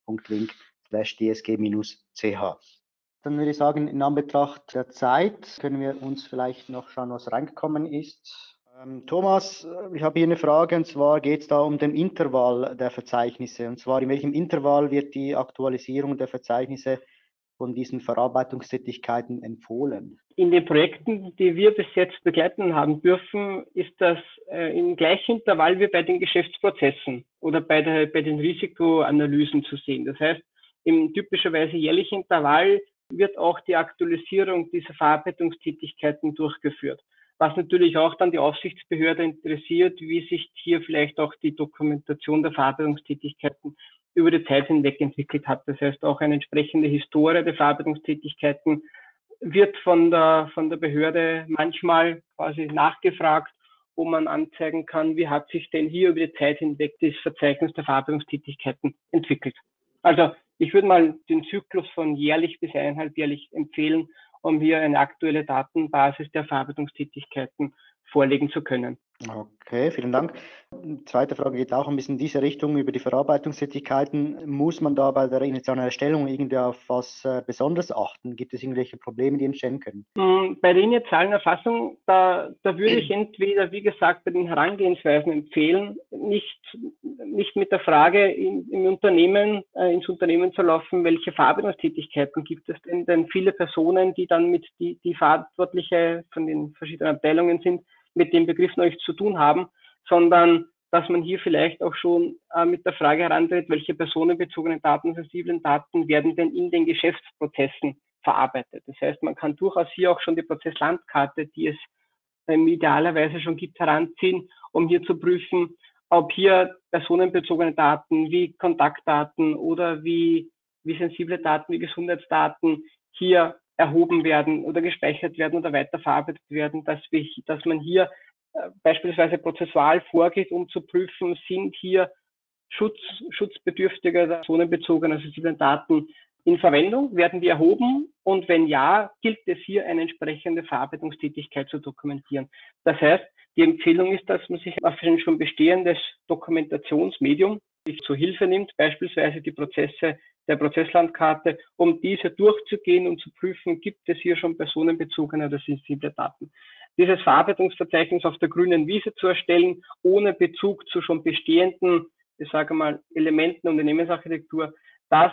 b.link/dsg-ch. Dann würde ich sagen, in Anbetracht der Zeit können wir uns vielleicht noch schauen, was reingekommen ist. Thomas, ich habe hier eine Frage, und zwar geht es da um den Intervall der Verzeichnisse. Und zwar, in welchem Intervall wird die Aktualisierung der Verzeichnisse von diesen Verarbeitungstätigkeiten empfohlen? In den Projekten, die wir bis jetzt begleiten haben dürfen, ist das im gleichen Intervall wie bei den Geschäftsprozessen oder bei den Risikoanalysen zu sehen. Das heißt, im typischerweise jährlichen Intervall wird auch die Aktualisierung dieser Verarbeitungstätigkeiten durchgeführt. Was natürlich auch dann die Aufsichtsbehörde interessiert, wie sich hier vielleicht auch die Dokumentation der Verarbeitungstätigkeiten über die Zeit hinweg entwickelt hat. Das heißt, auch eine entsprechende Historie der Verarbeitungstätigkeiten wird von der Behörde manchmal quasi nachgefragt, wo man anzeigen kann, wie hat sich denn hier über die Zeit hinweg das Verzeichnis der Verarbeitungstätigkeiten entwickelt. Also ich würde mal den Zyklus von jährlich bis 1,5-jährlich empfehlen, um hier eine aktuelle Datenbasis der Verarbeitungstätigkeiten vorlegen zu können. Okay, vielen Dank. Die zweite Frage geht auch ein bisschen in diese Richtung über die Verarbeitungstätigkeiten. Muss man da bei der initialen Erstellung irgendwie auf was Besonderes achten? Gibt es irgendwelche Probleme, die entstehen können? Bei der initialen Erfassung, da würde ich entweder, wie gesagt, bei den Herangehensweisen empfehlen, nicht mit der Frage ins Unternehmen zu laufen, welche Verarbeitungstätigkeiten gibt es denn viele Personen, die dann mit die Verantwortliche von den verschiedenen Abteilungen sind, mit dem Begriff noch nichts zu tun haben, sondern dass man hier vielleicht auch schon mit der Frage herantritt, welche personenbezogenen Daten, sensiblen Daten werden denn in den Geschäftsprozessen verarbeitet. Das heißt, man kann durchaus hier auch schon die Prozesslandkarte, die es idealerweise schon gibt, heranziehen, um hier zu prüfen, ob hier personenbezogene Daten wie Kontaktdaten oder wie sensible Daten, wie Gesundheitsdaten hier erhoben werden oder gespeichert werden oder weiterverarbeitet werden, dass man hier beispielsweise prozessual vorgeht, um zu prüfen, sind hier schutzbedürftige personenbezogene sensible Daten in Verwendung, werden die erhoben und wenn ja, gilt es hier eine entsprechende Verarbeitungstätigkeit zu dokumentieren. Das heißt, die Empfehlung ist, dass man sich auf ein schon bestehendes Dokumentationsmedium zur Hilfe nimmt, beispielsweise die Prozesse der Prozesslandkarte, um diese durchzugehen und zu prüfen, gibt es hier schon personenbezogene oder sensible Daten. Dieses Verarbeitungsverzeichnis auf der grünen Wiese zu erstellen, ohne Bezug zu schon bestehenden, ich sage mal, Elementen Unternehmensarchitektur, das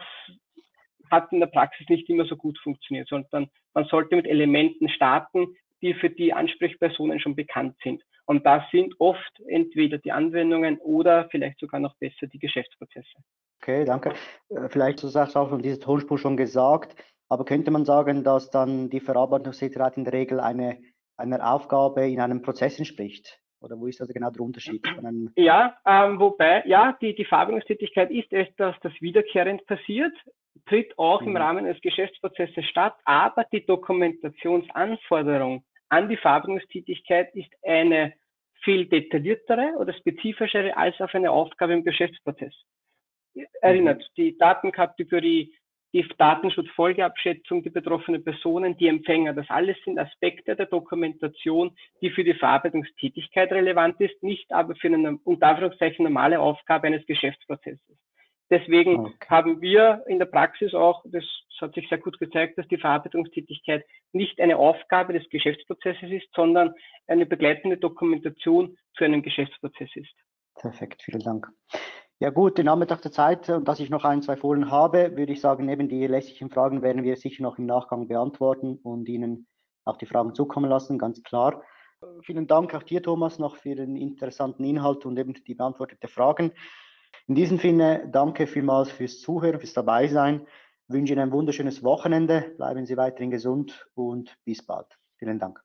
hat in der Praxis nicht immer so gut funktioniert, sondern man sollte mit Elementen starten, die für die Ansprechpersonen schon bekannt sind. Und das sind oft entweder die Anwendungen oder vielleicht sogar noch besser die Geschäftsprozesse. Okay, danke. Vielleicht, du sagst auch schon diese Tonspur schon gesagt, aber könnte man sagen, dass dann die Verarbeitungstätigkeit in der Regel einer Aufgabe in einem Prozess entspricht? Oder wo ist also genau der Unterschied? Ja, wobei, ja, die Verarbeitungstätigkeit ist etwas, das wiederkehrend passiert, tritt auch im Rahmen eines Geschäftsprozesses statt, aber die Dokumentationsanforderung an die Verarbeitungstätigkeit ist eine viel detailliertere oder spezifischere als auf eine Aufgabe im Geschäftsprozess. Erinnert, die Datenkategorie, die Datenschutzfolgeabschätzung, die betroffenen Personen, die Empfänger, das alles sind Aspekte der Dokumentation, die für die Verarbeitungstätigkeit relevant ist, nicht aber für eine, unter Anführungszeichen, normale Aufgabe eines Geschäftsprozesses. Deswegen haben wir in der Praxis auch, das hat sich sehr gut gezeigt, dass die Verarbeitungstätigkeit nicht eine Aufgabe des Geschäftsprozesses ist, sondern eine begleitende Dokumentation zu einem Geschäftsprozess ist. Perfekt, vielen Dank. Ja gut, in Anbetracht der Zeit und dass ich noch ein, zwei Folien habe, würde ich sagen, neben die lästigen Fragen werden wir sicher noch im Nachgang beantworten und Ihnen auch die Fragen zukommen lassen, ganz klar. Vielen Dank auch dir, Thomas, noch für den interessanten Inhalt und eben die beantworteten Fragen. In diesem Sinne, danke vielmals fürs Zuhören, fürs Dabeisein. Ich wünsche Ihnen ein wunderschönes Wochenende, bleiben Sie weiterhin gesund und bis bald. Vielen Dank.